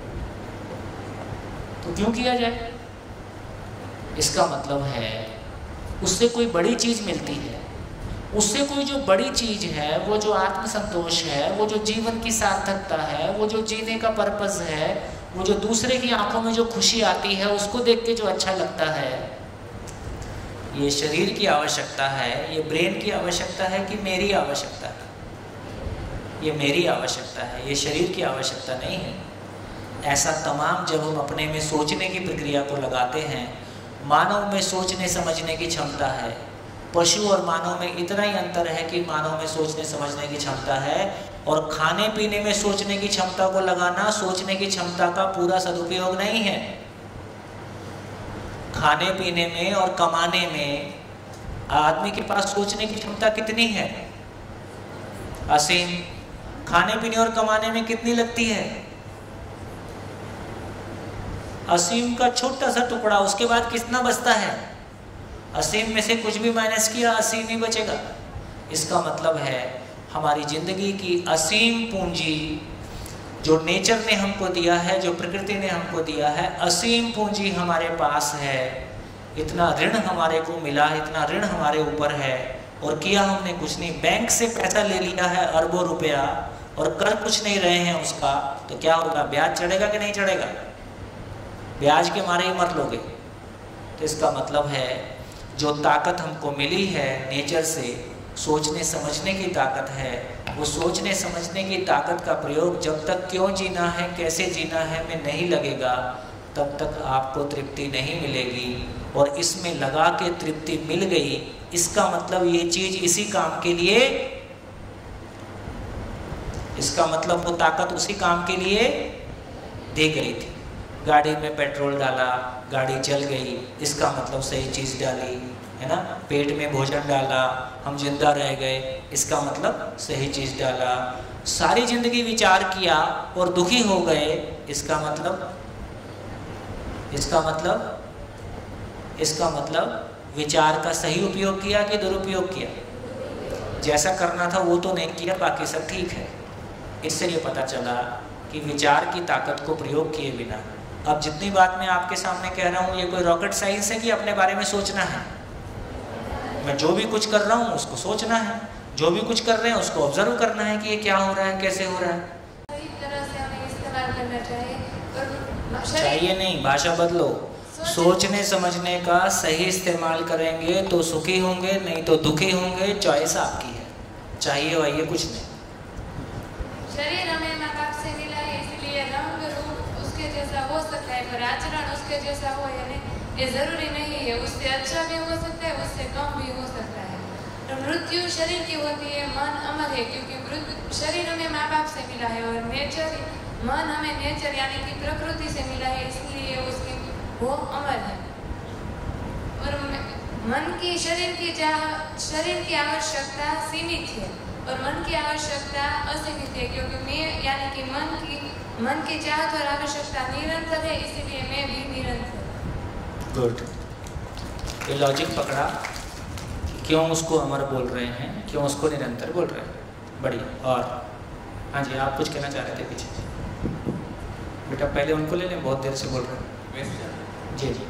तो क्यों किया जाए? इसका मतलब है उससे कोई बड़ी चीज़ मिलती है। उससे कोई जो बड़ी चीज़ है, वो जो आत्मसंतोष है, वो जो जीवन की सार्थकता है, वो जो जीने का पर्पस है, वो जो दूसरे की आंखों में जो खुशी आती है, उसको देख के जो अच्छा लगता है, ये शरीर की आवश्यकता है, ये ब्रेन की आवश्यकता है कि मेरी आवश्यकता है? ये मेरी आवश्यकता है, ये शरीर की आवश्यकता नहीं है। ऐसा तमाम जब हम अपने में सोचने की प्रक्रिया को लगाते हैं, मानव में सोचने समझने की क्षमता है। पशु और मानव में इतना ही अंतर है कि मानव में सोचने समझने की क्षमता है, और खाने पीने में सोचने की क्षमता को लगाना सोचने की क्षमता का पूरा सदुपयोग नहीं है। खाने पीने में और कमाने में आदमी के पास सोचने की क्षमता कितनी है? असीम। खाने पीने और कमाने में कितनी लगती है? असीम का छोटा सा टुकड़ा, उसके बाद कितना बचता है? असीम में से कुछ भी माइनस किया, असीम ही बचेगा। इसका मतलब है हमारी जिंदगी की असीम पूंजी जो नेचर ने हमको दिया है, जो प्रकृति ने हमको दिया है, असीम पूंजी हमारे पास है। इतना ऋण हमारे को मिला, इतना ऋण हमारे ऊपर है, और किया हमने कुछ नहीं। बैंक से पैसा ले लिया है अरबों रुपया, और कर कुछ नहीं रहे हैं उसका, तो क्या होगा? ब्याज चढ़ेगा कि नहीं चढ़ेगा? ब्याज के मारे ही मर लोगे। तो इसका मतलब है जो ताकत हमको मिली है नेचर से, सोचने समझने की ताकत है। वो सोचने समझने की ताकत का प्रयोग जब तक क्यों जीना है, कैसे जीना है में नहीं लगेगा, तब तक आपको तृप्ति नहीं मिलेगी। और इसमें लगा के तृप्ति मिल गई, इसका मतलब ये चीज इसी काम के लिए, इसका मतलब वो ताकत उसी काम के लिए दे गई थी। गाड़ी में पेट्रोल डाला, गाड़ी जल गई, इसका मतलब सही चीज डाली, है ना। पेट में भोजन डाला, हम जिंदा रह गए, इसका मतलब सही चीज डाला। सारी जिंदगी विचार किया और दुखी हो गए, इसका मतलब विचार का सही उपयोग किया कि दुरुपयोग किया। जैसा करना था वो तो नहीं किया, बाकी सब ठीक है। इससे ये पता चला कि विचार की ताकत को प्रयोग किए बिना, अब जितनी बात मैं आपके सामने कह रहा हूँ, ये कोई रॉकेट साइंस है कि अपने बारे में सोचना है। मैं जो भी कुछ कर रहा हूँ उसको सोचना है, जो भी कुछ कर रहे हैं उसको ऑब्जर्व करना है कि ये क्या हो रहा है, कैसे हो रहा है। सही तरह से हमें इस्तेमाल करना चाहिए, और चाहिए नहीं, भाषा बदलो। सोचने समझने का सही इस्तेमाल करेंगे तो सुखी होंगे, नहीं तो दुखी होंगे। चॉइस आपकी है, चाहिए वाइए कुछ नहीं। शरीर हमें माँ बाप से मिला है, इसलिए रंग रूप उसके जैसा हो सकता है, पर आचरण उसके जैसा हो या नहीं ये जरूरी नहीं है। उससे अच्छा भी हो सकता है, उससे कम भी हो सकता है। तो मृत्यु शरीर की होती है, मन अमर है, क्योंकि शरीर हमें माँ बाप से मिला है और नेचर, मन हमें नेचर यानी कि प्रकृति से मिला है, इसलिए उसकी वो अमर है। और मन की शरीर की आवश्यकता सीमित है और मन की आवश्यकता असीमित है, क्योंकि मैं यानी कि मन की चाहत और आवश्यकता निरंतर है, इसीलिए मैं भी निरंतर। गुड, ये लॉजिक पकड़ा, क्यों उसको अमर बोल रहे हैं, क्यों उसको निरंतर बोल रहे हैं। बढ़िया। और हाँ जी, आप कुछ कहना चाह रहे थे पीछे। बेटा पहले उनको ले लें, बहुत देर से बोल रहे हैं। जी जी,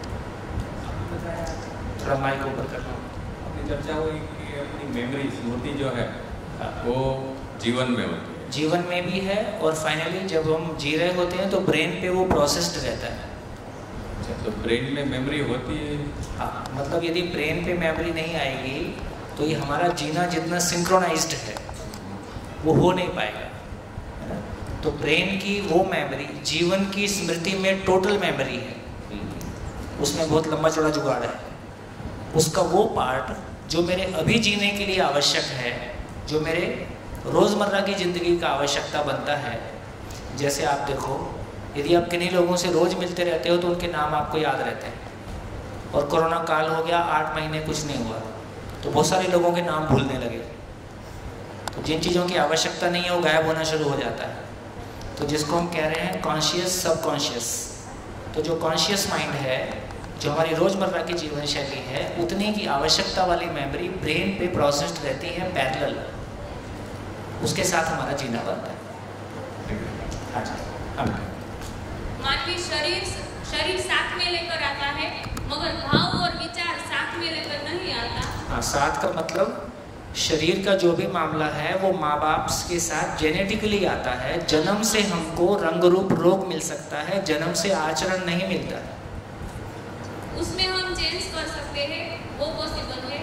थोड़ा माइक ऊपर करना। अपनी चर्चा हुई कि अपनी मेमोरी, स्मृति जो है वो जीवन में होती है, जीवन में भी है, और फाइनली जब हम जी रहे होते हैं तो ब्रेन पे वो प्रोसेस्ड रहता है। तो ब्रेन में मेमोरी होती है। हाँ, मतलब यदि ब्रेन पे मेमोरी नहीं आएगी तो ये हमारा जीना जितना सिंक्रोनाइज्ड है वो हो नहीं पाएगा, है ना। तो ब्रेन की वो मेमोरी जीवन की स्मृति में टोटल मेमोरी है, उसमें बहुत लंबा चौड़ा जुगाड़ है। उसका वो पार्ट जो मेरे अभी जीने के लिए आवश्यक है, जो मेरे रोज़मर्रा की ज़िंदगी का आवश्यकता बनता है। जैसे आप देखो, यदि आप किन्हीं लोगों से रोज़ मिलते रहते हो तो उनके नाम आपको याद रहते हैं, और कोरोना काल हो गया, 8 महीने कुछ नहीं हुआ, तो बहुत सारे लोगों के नाम भूलने लगे। तो जिन चीज़ों की आवश्यकता नहीं है वो गायब होना शुरू हो जाता है। तो जिसको हम कह रहे हैं कॉन्शियस सबकॉन्शियस, तो जो कॉन्शियस माइंड है, जो हमारी रोज़मर्रा की जीवन शैली है, उतनी की आवश्यकता वाली मेमोरी ब्रेन पे प्रोसेस्ड रहती है पैरेलल, उसके साथ हमारा जीना बनता है। हाँ जी, मानवीय शरीर साथ में लेकर आता है, मगर भाव और विचार साथ में लेकर नहीं आता। हाँ, साथ का मतलब शरीर का जो भी मामला है वो माँ बाप के साथ जेनेटिकली आता है। जन्म से हमको रंग रूप रोग मिल सकता है, जन्म से आचरण नहीं मिलता है। उसमें हम चेंज कर सकते हैं, वो पॉसिबल है।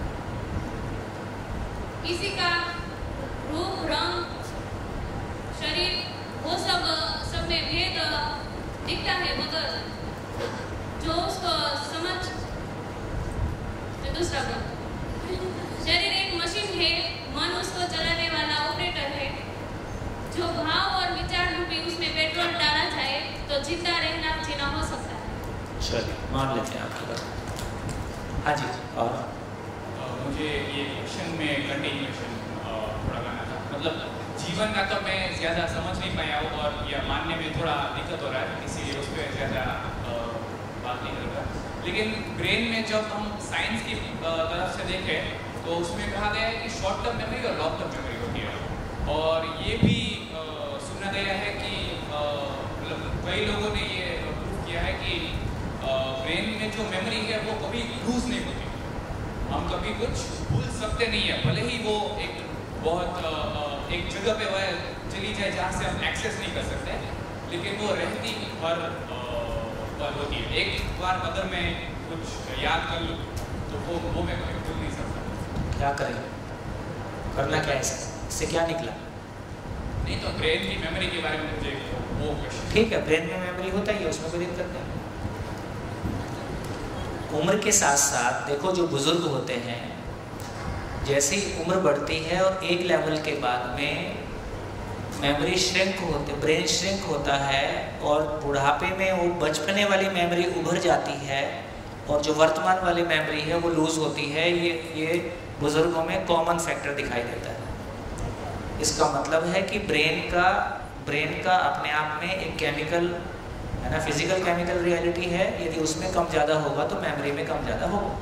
किसी का रूप, रंग, शरीर, वो सब में भेद दिखता है, मगर जो उसको समझ दूसरा को। शरीर एक मशीन है, मन उसको चलाने वाला ऑपरेटर है। जो भाव और विचार रूपी उसमें पेट्रोल डाला जाए तो जिंदा रहना जीना हो सकता है। चलिए, मान लेते हैं आपकी बात। हाँ जी, और मुझे ये क्वेश्चन में कंटिन्यूएशन थोड़ा करना था। मतलब जीवन का तो मैं ज़्यादा समझ नहीं पाया हूँ और यह मानने में थोड़ा दिक्कत हो रहा है, इसीलिए उस पर ज़्यादा बात नहीं करूँगा। लेकिन ब्रेन में जब हम साइंस की तरफ से देखें तो उसमें कहा गया है कि शॉर्ट टर्म मेमोरी और लॉन्ग टर्म मेमोरी होती है। और ये भी सुना गया है कि मतलब कई लोगों ने ये प्रूव किया है कि ब्रेन में जो मेमोरी है वो कभी लूज नहीं होती। हम कभी कुछ भूल सकते नहीं है, भले ही वो एक बहुत एक जगह पे वह चली जाए जहाँ से हम एक्सेस नहीं कर सकते, लेकिन वो रहती हर पल होती है। एक बार अगर मैं कुछ याद कर लूँ तो वो मैं कभी भूल नहीं सकता। क्या करें, करना क्या है इससे क्या निकला? नहीं तो ब्रेन की मेमोरी के बारे में मुझे वो क्वेश्चन। ठीक है, ब्रेन में मेमोरी होता ही है, उसमें कोई दिक्कत नहीं। उम्र के साथ साथ देखो जो बुजुर्ग होते हैं, जैसे ही उम्र बढ़ती है और एक लेवल के बाद में मेमोरी श्रिंक होते, ब्रेन श्रिंक होता है और बुढ़ापे में वो बचपने वाली मेमोरी उभर जाती है और जो वर्तमान वाली मेमोरी है वो लूज होती है। ये बुजुर्गों में कॉमन फैक्टर दिखाई देता है। इसका मतलब है कि ब्रेन का अपने आप में एक केमिकल है ना, फिजिकल केमिकल रियलिटी है। यदि उसमें कम ज़्यादा होगा तो मेमोरी में कम ज़्यादा होगा।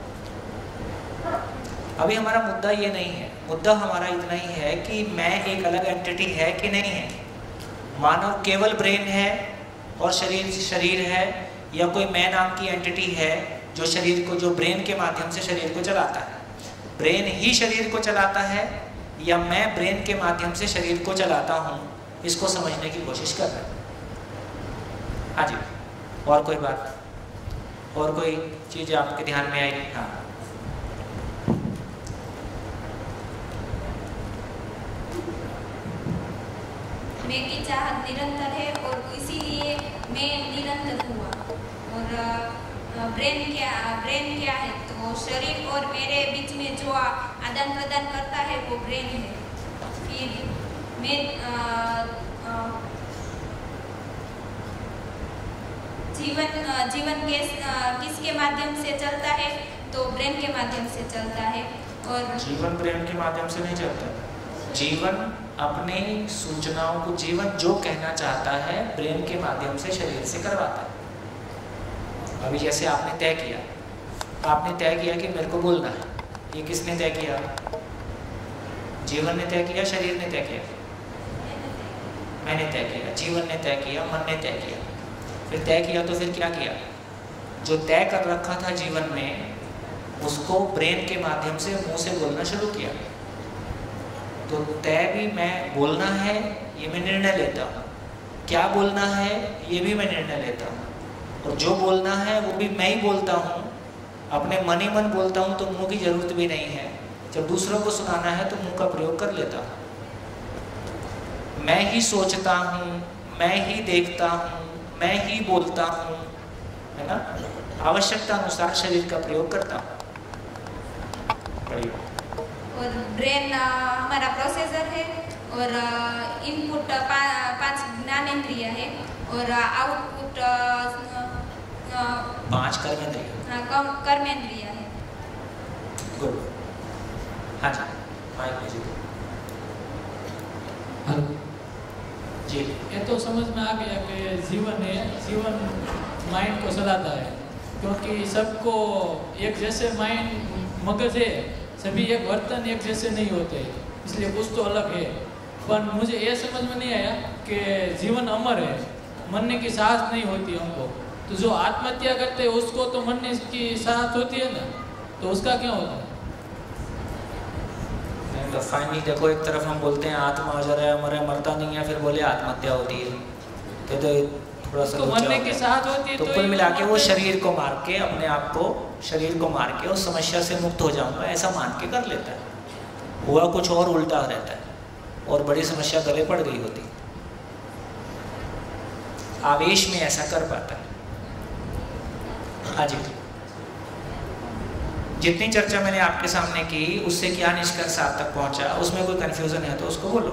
अभी हमारा मुद्दा ये नहीं है, मुद्दा हमारा इतना ही है कि मैं एक अलग एंटिटी है कि नहीं है। मानव केवल ब्रेन है और शरीर है, या कोई मैं नाम की एंटिटी है जो शरीर को, जो ब्रेन के माध्यम से शरीर को चलाता है। ब्रेन ही शरीर को चलाता है या मैं ब्रेन के माध्यम से शरीर को चलाता हूँ, इसको समझने की कोशिश कर रहे हैं। हाँ जी, और कोई बात, और कोई चीज़ आपके ध्यान में आएगी? हाँ, मैं की चाहत निरंतर है और इसीलिए मैं निरंतर हुआ। और ब्रेन क्या है? तो शरीर और मेरे बीच में जो आदान प्रदान करता है वो ब्रेन है। फिर मैं जीवन किसके माध्यम से चलता है? तो ब्रेन के माध्यम से चलता है। और जीवन ब्रेन के माध्यम से नहीं चलता। जीवन अपने सूचनाओं को, जीवन जो कहना चाहता है ब्रेन के माध्यम से शरीर से करवाता है। अभी जैसे आपने तय किया कि मेरे को बोलना है, ये किसने तय किया? जीवन ने तय किया, शरीर ने तय किया? मैंने तय किया, जीवन ने तय किया, मन ने तय किया। फिर तय किया तो फिर क्या किया? जो तय कर रखा था जीवन में, उसको ब्रेन के माध्यम से मुंह से बोलना शुरू किया। तो तय भी मैं बोलना है, ये मैं निर्णय लेता हूँ। क्या बोलना है, ये भी मैं निर्णय लेता हूँ। और जो बोलना है वो भी मैं ही बोलता हूँ, अपने मन ही मन बोलता हूँ, तो मुंह की जरूरत भी नहीं है। जब दूसरों को सुनाना है तो मुंह का प्रयोग कर लेता हूँ। मैं ही सोचता हूँ, मैं ही देखता हूँ, मैं ही बोलता हूँ, है ना। आवश्यकता अनुसार शरीर का प्रयोग करता हूँ। और ब्रेन हमारा प्रोसेसर है और इनपुट 5 ज्ञानेंद्रिय है और आउटपुट 5 कर्मेंद्रिय। कर्मेंद्रिय है। गुड। हाँ जी, माइक में जी। ये तो समझ में आ गया कि जीवन है, जीवन माइंड को चलाता है, क्योंकि सबको एक जैसे माइंड मगज है, सभी एक वर्तन एक जैसे नहीं होते, इसलिए कुछ तो अलग है। पर मुझे ये समझ में नहीं आया कि जीवन अमर है, मरने की सांस नहीं होती हमको। तो जो आत्महत्या करते हैं उसको तो मरने की सांस होती है ना, तो उसका क्या होता है? तो फाइनली देखो, एक तरफ हम बोलते हैं आत्मा अजर है, अमर है, मरता नहीं है, फिर बोले आत्महत्या होती है, तो थोड़ा सा मरने की सांस होती है। तो कुल मिला के वो शरीर को मार के, अपने आप को शरीर को मार के उस समस्या से मुक्त हो जाऊंगा ऐसा मान के कर लेता है। हुआ कुछ और उल्टा रहता है और बड़ी समस्या गले पड़ गई होती। आवेश में ऐसा कर पाता है। हाँ जी, जितनी चर्चा मैंने आपके सामने की उससे क्या निष्कर्ष आप तक पहुंचा, उसमें कोई कंफ्यूजन है तो उसको बोलो।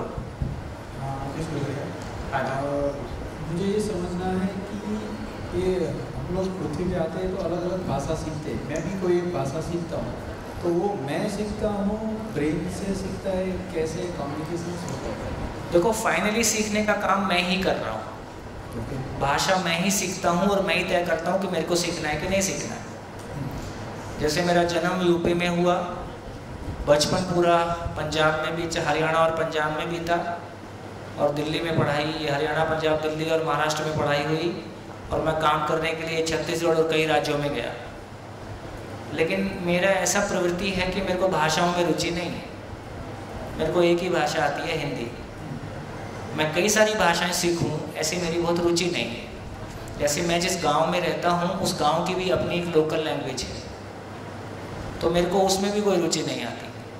मुझे ये समझना है कि ये हम लोग पृथ्वी पे आते हैं तो अलग अलग भाषा सीखते हैं। मैं भी कोई एक भाषा सीखता हूँ, तो वो मैं सीखता हूँ, ब्रेन से सीखता है, कैसे कम्युनिकेशन होता है? देखो, फाइनली सीखने का काम मैं ही कर रहा हूँ। भाषा मैं ही सीखता हूँ और मैं ही तय करता हूँ कि मेरे को सीखना है कि नहीं सीखना है। जैसे मेरा जन्म यूपी में हुआ, बचपन पूरा पंजाब में भी, हरियाणा और पंजाब में भी था, और दिल्ली में पढ़ाई, हरियाणा, पंजाब, दिल्ली और महाराष्ट्र में पढ़ाई हुई, और मैं काम करने के लिए छत्तीसगढ़ और कई राज्यों में गया। लेकिन मेरा ऐसा प्रवृत्ति है कि मेरे को भाषाओं में रुचि नहीं है। मेरे को एक ही भाषा आती है, हिंदी। मैं कई सारी भाषाएं सीखूं ऐसी मेरी बहुत रुचि नहीं है। जैसे मैं जिस गांव में रहता हूं उस गांव की भी अपनी एक लोकल लैंग्वेज है, तो मेरे को उसमें भी कोई रुचि नहीं आती।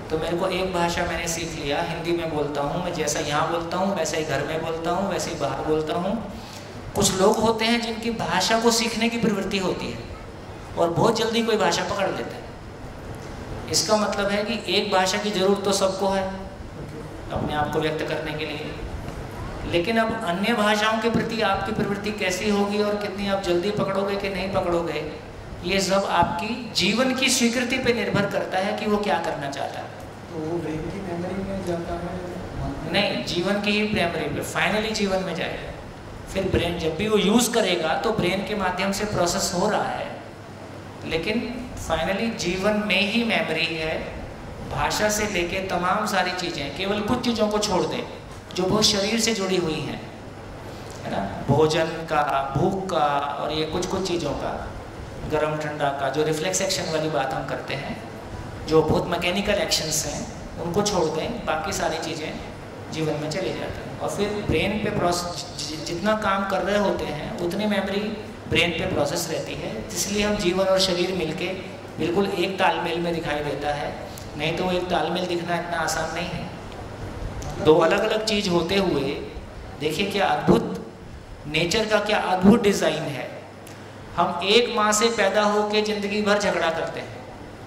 तो मेरे को एक भाषा मैंने सीख लिया, हिंदी में बोलता हूँ मैं, जैसा यहाँ बोलता हूँ वैसा ही घर में बोलता हूँ, वैसे ही बाहर बोलता हूँ। कुछ लोग होते हैं जिनकी भाषा को सीखने की प्रवृत्ति होती है और बहुत जल्दी कोई भाषा पकड़ लेते हैं। इसका मतलब है कि एक भाषा की ज़रूरत तो सबको है अपने आप को व्यक्त करने के लिए, लेकिन अब अन्य भाषाओं के प्रति आपकी प्रवृत्ति कैसी होगी और कितनी आप जल्दी पकड़ोगे कि नहीं पकड़ोगे, ये सब आपकी जीवन की स्वीकृति पे निर्भर करता है कि वो क्या करना चाहता है। तो वो ब्रेन की मेमोरी में जाता है? नहीं, जीवन की ही मेमोरी पे फाइनली जीवन में जाएगा। फिर ब्रेन जब भी वो यूज़ करेगा तो ब्रेन के माध्यम से प्रोसेस हो रहा है, लेकिन फाइनली जीवन में ही मेमोरी है। भाषा से लेके तमाम सारी चीज़ें, केवल कुछ चीज़ों को छोड़ दें जो बहुत शरीर से जुड़ी हुई हैं, है ना, भोजन का, भूख का, और ये कुछ कुछ चीज़ों का, गरम ठंडा का, जो रिफ्लेक्स एक्शन वाली बात हम करते हैं, जो बहुत मैकेनिकल एक्शंस हैं, उनको छोड़ दें, बाकी सारी चीज़ें जीवन में चली जाती हैं। और फिर ब्रेन पे प्रोसेस जितना काम कर रहे होते हैं उतनी मेमोरी ब्रेन पे प्रोसेस रहती है। इसलिए हम जीवन और शरीर मिलके बिल्कुल एक तालमेल में दिखाई देता है, नहीं तो एक तालमेल दिखना इतना आसान नहीं है। दो अलग अलग चीज़ होते हुए देखिए क्या अद्भुत नेचर का, क्या अद्भुत डिज़ाइन है। हम एक माँ से पैदा होके ज़िंदगी भर झगड़ा करते हैं,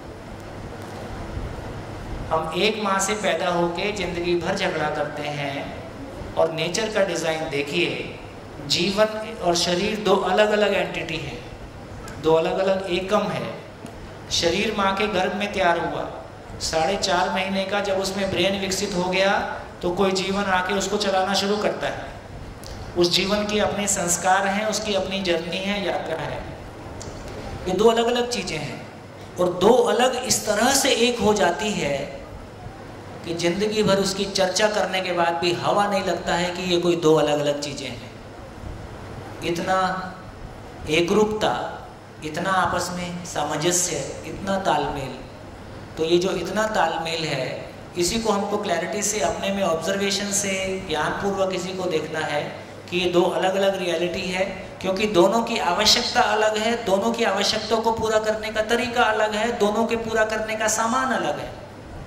हम एक माँ से पैदा होके ज़िंदगी भर झगड़ा करते हैं, और नेचर का डिज़ाइन देखिए, जीवन और शरीर दो अलग अलग एंटिटी है, दो अलग अलग एकम है। शरीर माँ के गर्भ में तैयार हुआ, 4.5 महीने का जब उसमें ब्रेन विकसित हो गया तो कोई जीवन आके उसको चलाना शुरू करता है। उस जीवन के अपने संस्कार हैं, उसकी अपनी जर्नी है, यात्रा है। ये दो अलग अलग चीज़ें हैं, और दो अलग इस तरह से एक हो जाती है कि जिंदगी भर उसकी चर्चा करने के बाद भी हवा नहीं लगता है कि ये कोई दो अलग अलग चीज़ें हैं। इतना एकरूपता, इतना आपस में सामंजस्य, इतना तालमेल। तो ये जो इतना तालमेल है, इसी को हमको क्लैरिटी से अपने में ऑब्जर्वेशन से ज्ञानपूर्वक इसी को देखना है कि ये दो अलग अलग रियलिटी है, क्योंकि दोनों की आवश्यकता अलग है, दोनों की आवश्यकताओं को पूरा करने का तरीका अलग है, दोनों के पूरा करने का सामान अलग है।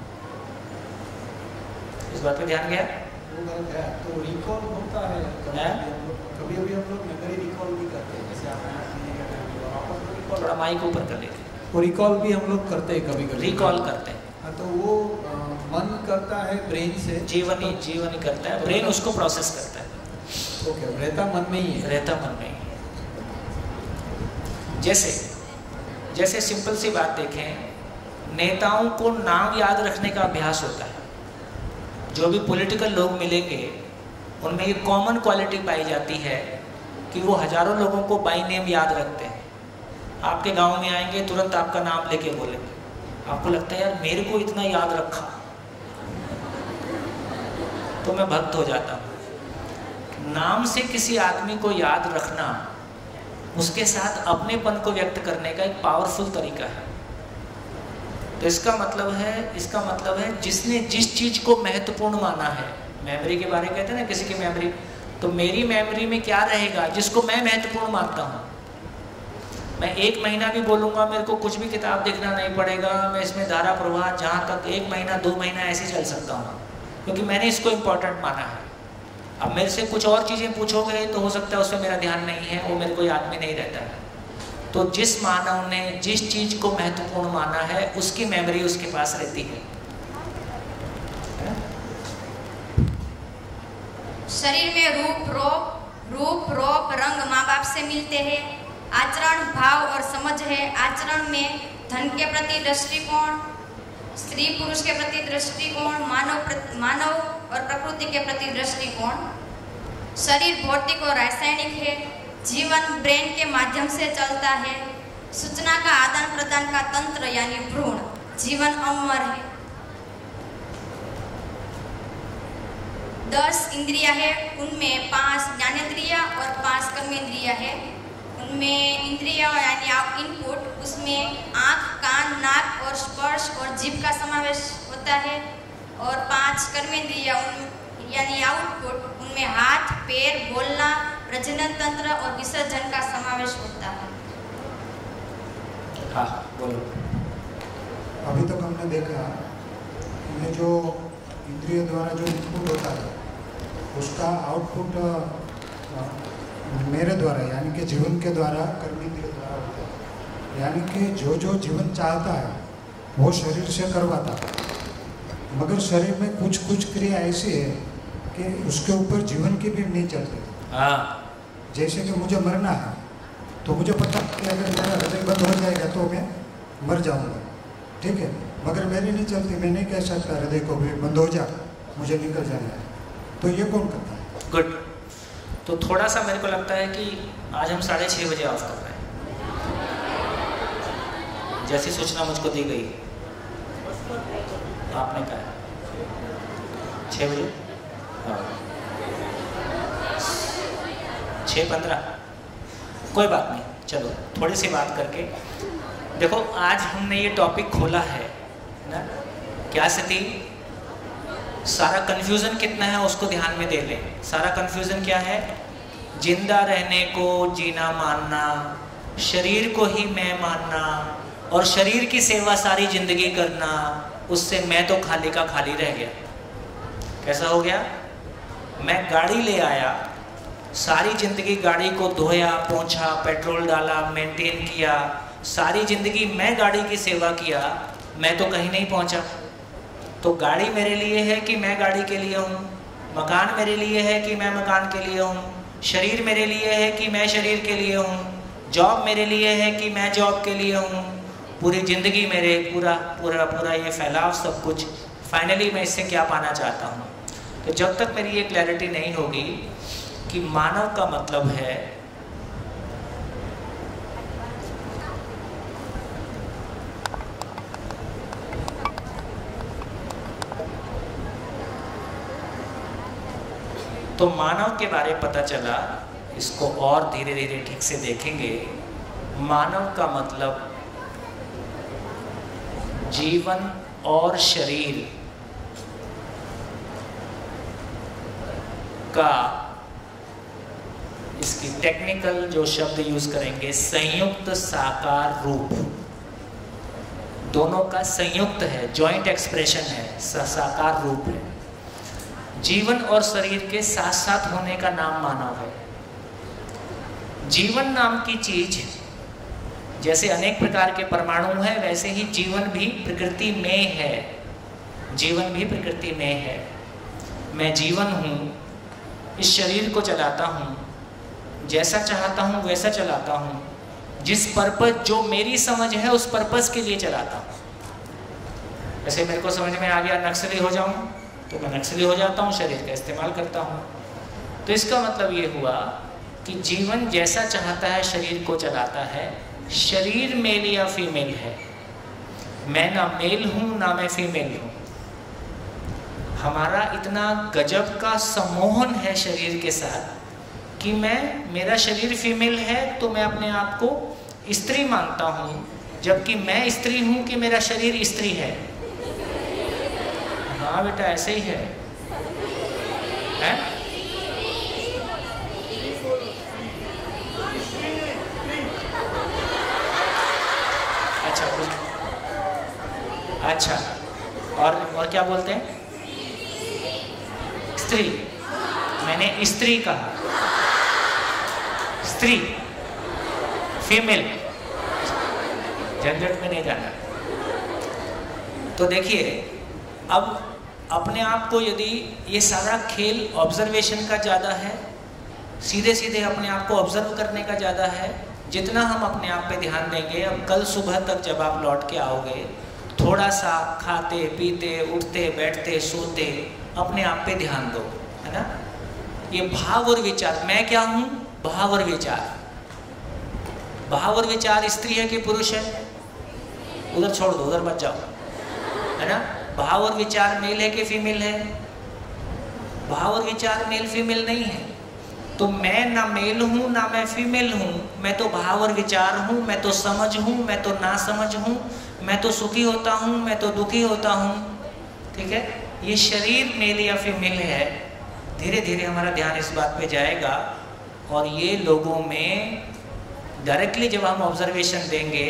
इस बात पे ध्यान गया? तो रिकॉल होता है कभी कभी हम लोग मेमोरी रिकॉल भी करते हैं, जैसे आप थोड़ा माइक ऊपर कर लेते हैं। वो रिकॉल भी हम लोग करते हैं कभी कभी, रिकॉल करते हैं। हाँ, तो वो मन करता है ब्रेन से, जीवन ही करता है, ब्रेन उसको प्रोसेस करता है। ओके, रहता मन में ही है, रहता मन में ही। जैसे सिंपल सी बात देखें, नेताओं को नाम याद रखने का अभ्यास होता है। जो भी पॉलिटिकल लोग मिलेंगे उनमें ये कॉमन क्वालिटी पाई जाती है कि वो हजारों लोगों को बाय नेम याद रखते हैं। आपके गांव में आएंगे, तुरंत आपका नाम लेके बोलेंगे, आपको लगता है यार मेरे को इतना याद रखा, तो मैं भक्त हो जाता हूँ। नाम से किसी आदमी को याद रखना उसके साथ अपनेपन को व्यक्त करने का एक पावरफुल तरीका है। तो इसका मतलब है जिसने जिस चीज़ को महत्वपूर्ण माना है, मेमोरी के बारे में कहते हैं ना किसी की मेमोरी, तो मेरी मेमोरी में क्या रहेगा जिसको मैं महत्वपूर्ण मानता हूँ। मैं 1 महीना भी बोलूँगा, मेरे को कुछ भी किताब देखना नहीं पड़ेगा, मैं इसमें धारा प्रवाह जहाँ तक 1 महीना 2 महीना ऐसे चल सकता हूँ, क्योंकि मैंने इसको इम्पोर्टेंट माना है। अब मेरे से कुछ और चीज़ें पूछोगे तो हो सकता है उसमें मेरा ध्यान नहीं है, वो मेरे को याद में नहीं रहता है। तो जिस मानव ने जिस चीज़ को महत्वपूर्ण माना है उसकी मेमोरी उसके पास रहती है। शरीर में रूप रोप रंग माँ बाप से मिलते हैं। आचरण भाव और समझ है। आचरण में धन के प्रति दृष्टिकोण, स्त्री पुरुष के प्रति दृष्टिकोण, मानव और प्रकृति के प्रति दृष्टिकोण। शरीर भौतिक और रासायनिक है। जीवन ब्रेन के माध्यम से चलता है। सूचना का आदान प्रदान का तंत्र यानी भ्रूण। जीवन अमर है। 10 इंद्रियां है, उनमें 5 ज्ञानेंद्रिय और 5 कर्मेंद्रिय है। उनमें इंद्रिया यानी इनपुट, उसमें आँख, कान, नाक और स्पर्श और जीभ का समावेश होता है। और 5 कर्मेंद्रिय यानी आउटपुट, उनमें हाथ, पैर, बोलना, प्रजनन तंत्र और विसर्जन का समावेश होता है। हाँ, बोलो। अभी तक हमने देखा में जो इंद्रिय द्वारा जो इनपुट होता है उसका आउटपुट मेरे द्वारा यानी कि जीवन के द्वारा कर्मेंद्रिय द्वारा होता है। यानी कि जो जो जीवन चाहता है वो शरीर से करवाता है, मगर शरीर में कुछ कुछ क्रिया ऐसी है कि उसके ऊपर जीवन की भी नहीं चलती। हाँ, जैसे कि मुझे मरना है तो मुझे पता है कि अगर मेरा हृदय बंद हो जाएगा तो मैं मर जाऊंगा, ठीक है, मगर मेरी नहीं चलती। मैं नहीं कह सकता हृदय को भी बंद हो जा, मुझे निकल जाना है। तो ये कौन करता है? गुड। तो थोड़ा सा मेरे को लगता है कि आज हम 6:30 बजे ऑफ कर रहे हैं, जैसी सूचना मुझको दी गई। आपने कहा 6 बजे, 6:15, कोई बात नहीं, चलो थोड़ी सी बात करके देखो। आज हमने ये टॉपिक खोला है ना, क्या स्थिति, सारा कन्फ्यूज़न कितना है उसको ध्यान में दे लें। सारा कन्फ्यूज़न क्या है? जिंदा रहने को जीना मानना, शरीर को ही मैं मानना और शरीर की सेवा सारी जिंदगी करना, उससे मैं तो खाली का खाली रह गया। कैसा हो गया? मैं गाड़ी ले आया, सारी ज़िंदगी गाड़ी को धोया, पोंछा, पेट्रोल डाला, मेंटेन किया, सारी ज़िंदगी मैं गाड़ी की सेवा किया, मैं तो कहीं नहीं पहुंचा। तो गाड़ी मेरे लिए है कि मैं गाड़ी के लिए हूँ? मकान मेरे लिए है कि मैं मकान के लिए हूँ? शरीर मेरे लिए है कि मैं शरीर के लिए हूँ? जॉब मेरे लिए है कि मैं जॉब के लिए हूँ? पूरी ज़िंदगी मेरे पूरा पूरा पूरा ये फैलाव सब कुछ, फाइनली मैं इससे क्या पाना चाहता हूँ? तो जब तक मेरी ये क्लैरिटी नहीं होगी कि मानव का मतलब है तो मानव के बारे में पता चला, इसको और धीरे धीरे ठीक से देखेंगे। मानव का मतलब जीवन और शरीर का, इसकी टेक्निकल जो शब्द यूज करेंगे, संयुक्त साकार रूप, दोनों का संयुक्त है, जॉइंट एक्सप्रेशन है, साकार रूप है। जीवन और शरीर के साथ साथ होने का नाम मानव है। जीवन नाम की चीज, जैसे अनेक प्रकार के परमाणु हैं, वैसे ही जीवन भी प्रकृति में है। जीवन भी प्रकृति में है। मैं जीवन हूँ, इस शरीर को चलाता हूँ, जैसा चाहता हूँ वैसा चलाता हूँ, जिस पर्पस, जो मेरी समझ है उस पर्पस के लिए चलाता हूँ। जैसे मेरे को समझ में आ गया नक्सली हो जाऊँ तो मैं नक्सली हो जाता हूँ, शरीर का इस्तेमाल करता हूँ। तो इसका मतलब ये हुआ कि जीवन जैसा चाहता है शरीर को चलाता है। शरीर मेल या फीमेल है, मैं ना मेल हूँ ना मैं फीमेल हूँ। हमारा इतना गजब का सम्मोहन है शरीर के साथ कि मेरा शरीर फीमेल है तो मैं अपने आप को स्त्री मानता हूँ, जबकि मैं स्त्री हूँ कि मेरा शरीर स्त्री है। हाँ बेटा, ऐसे ही है? अच्छा, और क्या बोलते हैं? स्त्री। मैंने स्त्री कहा, स्त्री, फीमेल, झंझट में नहीं जाना। तो देखिए, अब अपने आप को यदि ये सारा खेल ऑब्जर्वेशन का ज़्यादा है, सीधे सीधे अपने आप को ऑब्जर्व करने का ज़्यादा है, जितना हम अपने आप पे ध्यान देंगे, अब कल सुबह तक जब आप लौट के आओगे, थोड़ा सा खाते पीते उठते बैठते सोते अपने आप पे ध्यान दो, है ना? ये भाव और विचार, मैं क्या हूँ? भाव और विचार। भाव और विचार स्त्री है कि पुरुष है? उधर छोड़ दो, उधर मत जाओ, है ना? भाव और विचार मेल है कि फीमेल है? भाव और विचार मेल फीमेल नहीं है। तो मैं ना मेल हूँ ना मैं फीमेल हूँ, मैं तो भाव और विचार हूँ, मैं तो समझ हूँ, मैं तो ना समझ हूँ, मैं तो सुखी होता हूँ, मैं तो दुखी होता हूँ। ठीक है? ये शरीर मेल या फीमेल है। धीरे धीरे हमारा ध्यान इस बात पे जाएगा और ये लोगों में डायरेक्टली जब हम ऑब्जर्वेशन देंगे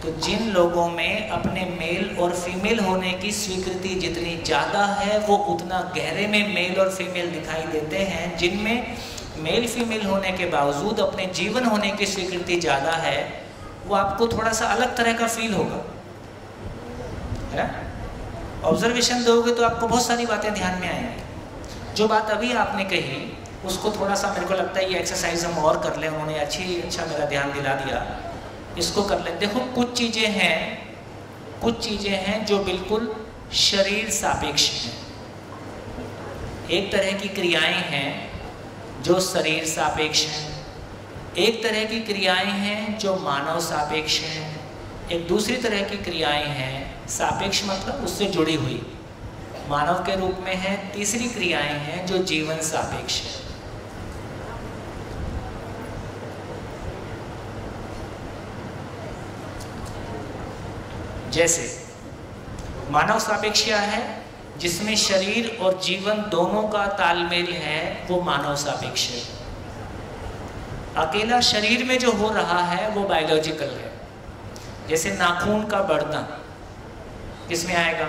तो जिन लोगों में अपने मेल और फीमेल होने की स्वीकृति जितनी ज़्यादा है वो उतना गहरे में मेल और फीमेल दिखाई देते हैं। जिनमें मेल फीमेल होने के बावजूद अपने जीवन होने की स्वीकृति ज़्यादा है वो आपको थोड़ा सा अलग तरह का फील होगा, है ना। ऑब्जर्वेशन दोगे तो आपको बहुत सारी बातें ध्यान में आएंगी। जो बात अभी आपने कही उसको थोड़ा सा मेरे को लगता है ये एक्सरसाइज हम और कर लें, उन्होंने अच्छा मेरा ध्यान दिला दिया, इसको कर लें। देखो कुछ चीज़ें हैं जो बिल्कुल शरीर सापेक्ष हैं। एक तरह की क्रियाएं हैं जो शरीर सापेक्ष हैं, एक तरह की क्रियाएं हैं जो मानव सापेक्ष हैं, एक दूसरी तरह की क्रियाएं हैं सापेक्ष मतलब उससे जुड़ी हुई मानव के रूप में है, तीसरी क्रियाएं हैं जो जीवन सापेक्ष है। जैसे मानव सापेक्ष क्या है, जिसमें शरीर और जीवन दोनों का तालमेल है, वो मानव सापेक्ष है। अकेला शरीर में जो हो रहा है वो बायोलॉजिकल है। जैसे नाखून का बढ़ना किसमें आएगा,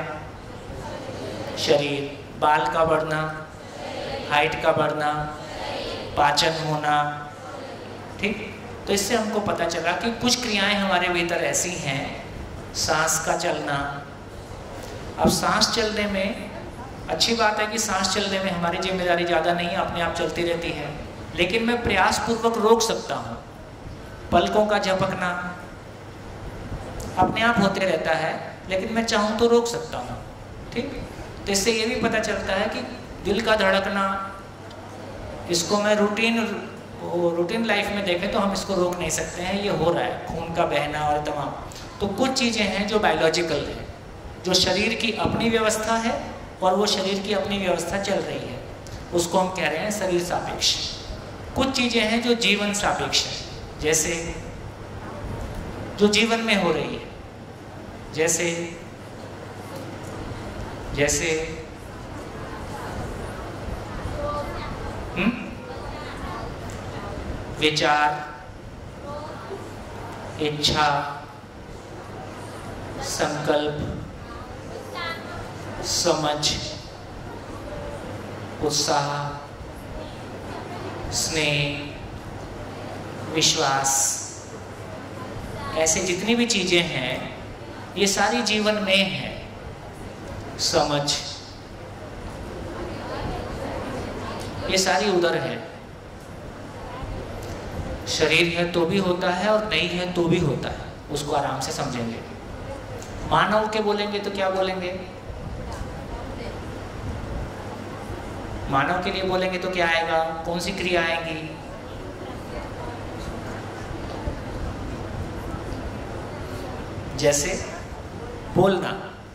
शरीर, बाल का बढ़ना, हाइट का बढ़ना, पाचन होना, ठीक। तो इससे हमको पता चला कि कुछ क्रियाएं हमारे भीतर ऐसी हैं, सांस का चलना। अब सांस चलने में अच्छी बात है कि सांस चलने में हमारी जिम्मेदारी ज़्यादा नहीं है, अपने आप चलती रहती है, लेकिन मैं प्रयास पूर्वक रोक सकता हूँ। पलकों का झपकना अपने आप होते रहता है, लेकिन मैं चाहूँ तो रोक सकता हूँ, ठीक। तो इससे ये भी पता चलता है कि दिल का धड़कना, इसको मैं रूटीन लाइफ में देखें तो हम इसको रोक नहीं सकते हैं, ये हो रहा है, खून का बहना और तमाम। तो कुछ चीज़ें हैं जो बायोलॉजिकल है, जो शरीर की अपनी व्यवस्था है और वो शरीर की अपनी व्यवस्था चल रही है, उसको हम कह रहे हैं शरीर सापेक्ष। कुछ चीज़ें हैं जो जीवन सापेक्ष है, जैसे जो जीवन में हो रही है, जैसे विचार, इच्छा, संकल्प, समझ, उत्साह, स्नेह, विश्वास, ऐसे जितनी भी चीजें हैं ये सारी जीवन में है। समझ, ये सारी उधर है। शरीर है तो भी होता है और नहीं है तो भी होता है, उसको आराम से समझेंगे। मानव के बोलेंगे तो क्या बोलेंगे, मानव के लिए बोलेंगे तो क्या आएगा, कौन सी क्रिया आएगी, जैसे बोलना।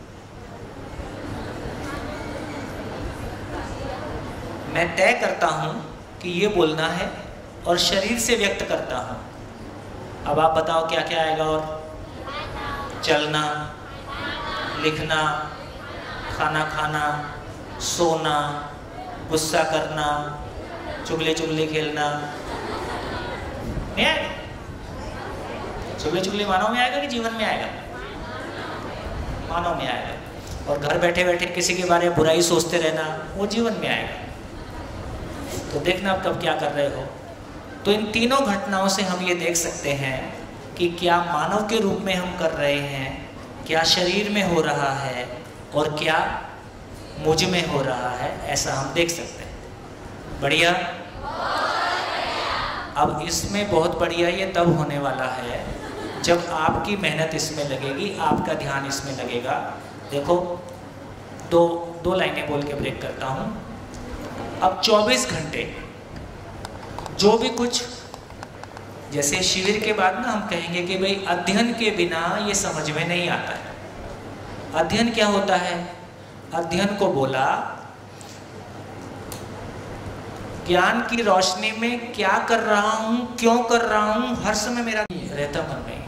मैं तय करता हूं कि ये बोलना है और शरीर से व्यक्त करता हूं। अब आप बताओ क्या क्या आएगा, और चलना, लिखना, खाना खाना, सोना, गुस्सा करना, चुगली चुगली खेलना, नहीं आएगा? चुगली चुगली मानव में आएगा कि जीवन में आएगा? मानव में आएगा। और घर बैठे बैठे किसी के बारे में बुराई सोचते रहना, वो जीवन में आएगा। तो देखना आप तब क्या कर रहे हो। तो इन तीनों घटनाओं से हम ये देख सकते हैं कि क्या मानव के रूप में हम कर रहे हैं, क्या शरीर में हो रहा है और क्या मुझ में हो रहा है, ऐसा हम देख सकते हैं। बढ़िया। अब इसमें बहुत बढ़िया ये तब होने वाला है जब आपकी मेहनत इसमें लगेगी, आपका ध्यान इसमें लगेगा। देखो दो लाइनें बोल के ब्रेक करता हूँ। अब 24 घंटे जो भी कुछ, जैसे शिविर के बाद ना हम कहेंगे कि भाई अध्ययन के बिना ये समझ में नहीं आता है। अध्ययन क्या होता है? अध्ययन को बोला ज्ञान की रोशनी में क्या कर रहा हूँ, क्यों कर रहा हूँ, हर समय मेरा रहता मन में।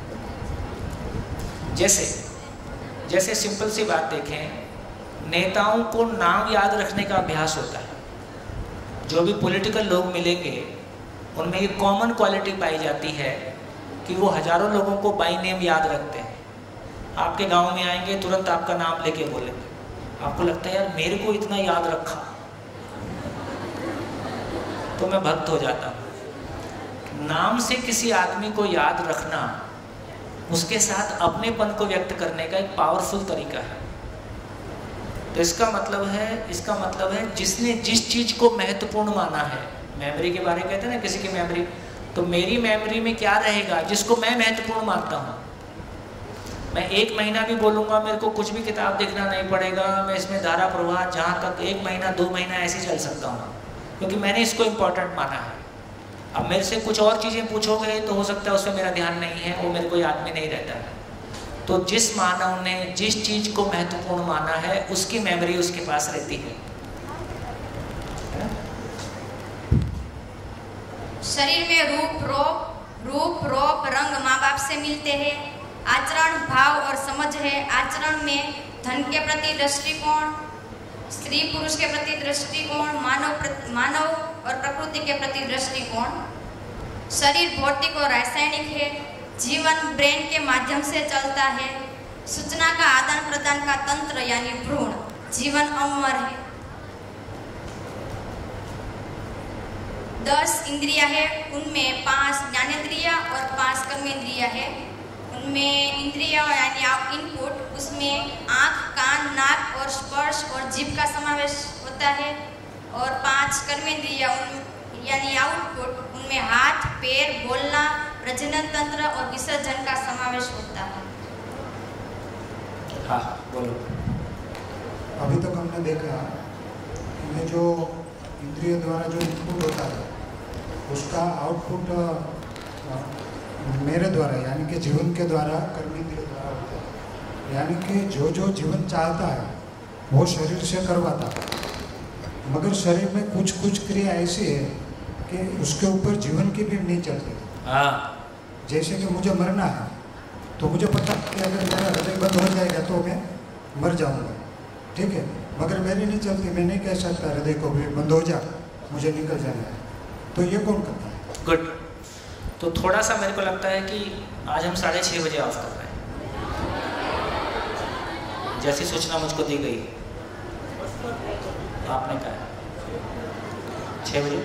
जैसे सिंपल सी बात देखें, नेताओं को नाम याद रखने का अभ्यास होता है। जो भी पॉलिटिकल लोग मिलेंगे उनमें ये कॉमन क्वालिटी पाई जाती है कि वो हजारों लोगों को बाई नेम याद रखते हैं। आपके गांव में आएंगे, तुरंत आपका नाम लेके बोलेंगे, आपको लगता है यार मेरे को इतना याद रखा, तो मैं भक्त हो जाता हूँ। नाम से किसी आदमी को याद रखना उसके साथ अपनेपन को व्यक्त करने का एक पावरफुल तरीका है। तो इसका मतलब है जिसने जिस चीज को महत्वपूर्ण माना है, मेमोरी के बारे में कहते हैं ना किसी की मेमोरी, तो मेरी मेमोरी में क्या रहेगा जिसको मैं महत्वपूर्ण मानता हूँ। मैं 1 महीना भी बोलूँगा, मेरे को कुछ भी किताब देखना नहीं पड़ेगा, मैं इसमें धारा प्रवाह जहाँ तक 1 महीना 2 महीना ऐसे चल सकता हूँ, क्योंकि मैंने इसको इम्पोर्टेंट माना है। अब मेरे से कुछ और चीज़ें पूछोगे तो हो सकता है उसमें मेरा ध्यान नहीं है, वो मेरे को याद में नहीं रहता है। तो जिस मानव ने जिस चीज़ को महत्वपूर्ण माना है उसकी मेमोरी उसके पास रहती है। शरीर में रूप रोप रंग माँ बाप से मिलते हैं। आचरण भाव और समझ है। आचरण में धन के प्रति दृष्टिकोण, स्त्री पुरुष के प्रति दृष्टिकोण, मानव और प्रकृति के प्रति दृष्टिकोण। शरीर भौतिक और रासायनिक है। जीवन ब्रेन के माध्यम से चलता है। सूचना का आदान प्रदान का तंत्र यानी भ्रूण। जीवन अमर है। 10 इंद्रिया है, उनमें 5 ज्ञानेंद्रिया और 5 कर्मेंद्रिया है। उनमें इंद्रिया यानी इनपुट, उसमें आँख, कान, नाक और स्पर्श और जीभ का समावेश होता है। और 5 कर्मेंद्रिया यानी आउटपुट, उनमें हाथ, पैर, बोलना, प्रजनन तंत्र और विसर्जन का समावेश होता है। हाँ बोलो। अभी तक हमने देखा कि जो इंद्रिय द्वारा जो इनपुट होता है उसका आउटपुट मेरे द्वारा यानी कि जीवन के द्वारा कर्मेंद्रिय द्वारा होता है। यानी कि जो जो जीवन चाहता है वो शरीर से करवाता है, मगर शरीर में कुछ कुछ क्रिया ऐसी है कि उसके ऊपर जीवन की भी नहीं चलती। हाँ, जैसे कि मुझे मरना है तो मुझे पता है कि अगर मेरा हृदय बंद हो जाएगा तो मैं मर जाऊंगा, ठीक है, मगर मेरी नहीं चलती। मैं नहीं कह सकता हृदय को भी बंद हो जा, मुझे निकल जाना है। तो ये कौन करता है? गुड। तो थोड़ा सा मेरे को लगता है कि आज हम 6:30 बजे ऑफ कर रहे हैं, जैसी सूचना मुझको दी गई। आपने कहा 6 बजे,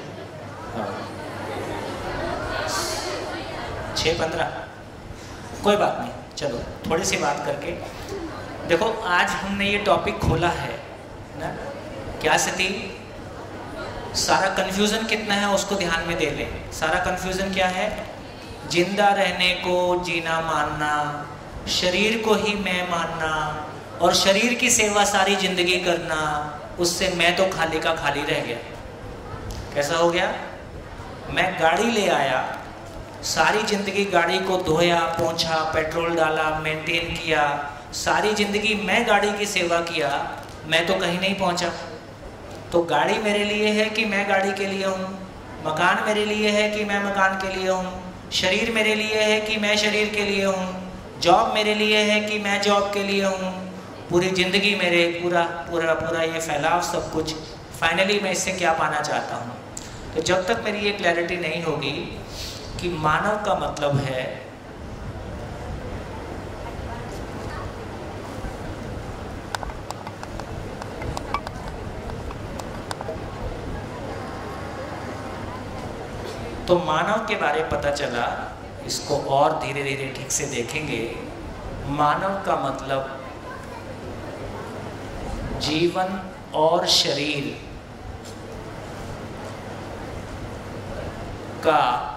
6:15, कोई बात नहीं, चलो थोड़ी सी बात करके देखो। आज हमने ये टॉपिक खोला है ना, क्या स्थिति, सारा कंफ्यूजन कितना है उसको ध्यान में दे लें। सारा कंफ्यूजन क्या है? जिंदा रहने को जीना मानना, शरीर को ही मैं मानना और शरीर की सेवा सारी जिंदगी करना, उससे मैं तो खाली का खाली रह गया। कैसा हो गया? मैं गाड़ी ले आया, सारी जिंदगी गाड़ी को धोया, पोंछा, पेट्रोल डाला, मेंटेन किया, सारी जिंदगी मैं गाड़ी की सेवा किया, मैं तो कहीं नहीं पहुंचा। तो गाड़ी मेरे लिए है कि मैं गाड़ी के लिए हूँ? मकान मेरे लिए है कि मैं मकान के लिए हूँ? शरीर मेरे लिए है कि मैं शरीर के लिए हूँ? जॉब मेरे लिए है कि मैं जॉब के लिए हूँ? पूरी ज़िंदगी मेरे पूरा ये फैलाव सब कुछ, फाइनली मैं इससे क्या पाना चाहता हूँ? तो जब तक मेरी ये क्लैरिटी नहीं होगी कि मानव का मतलब है तो मानव के बारे पता चला, इसको और धीरे धीरे ठीक से देखेंगे। मानव का मतलब जीवन और शरीर का,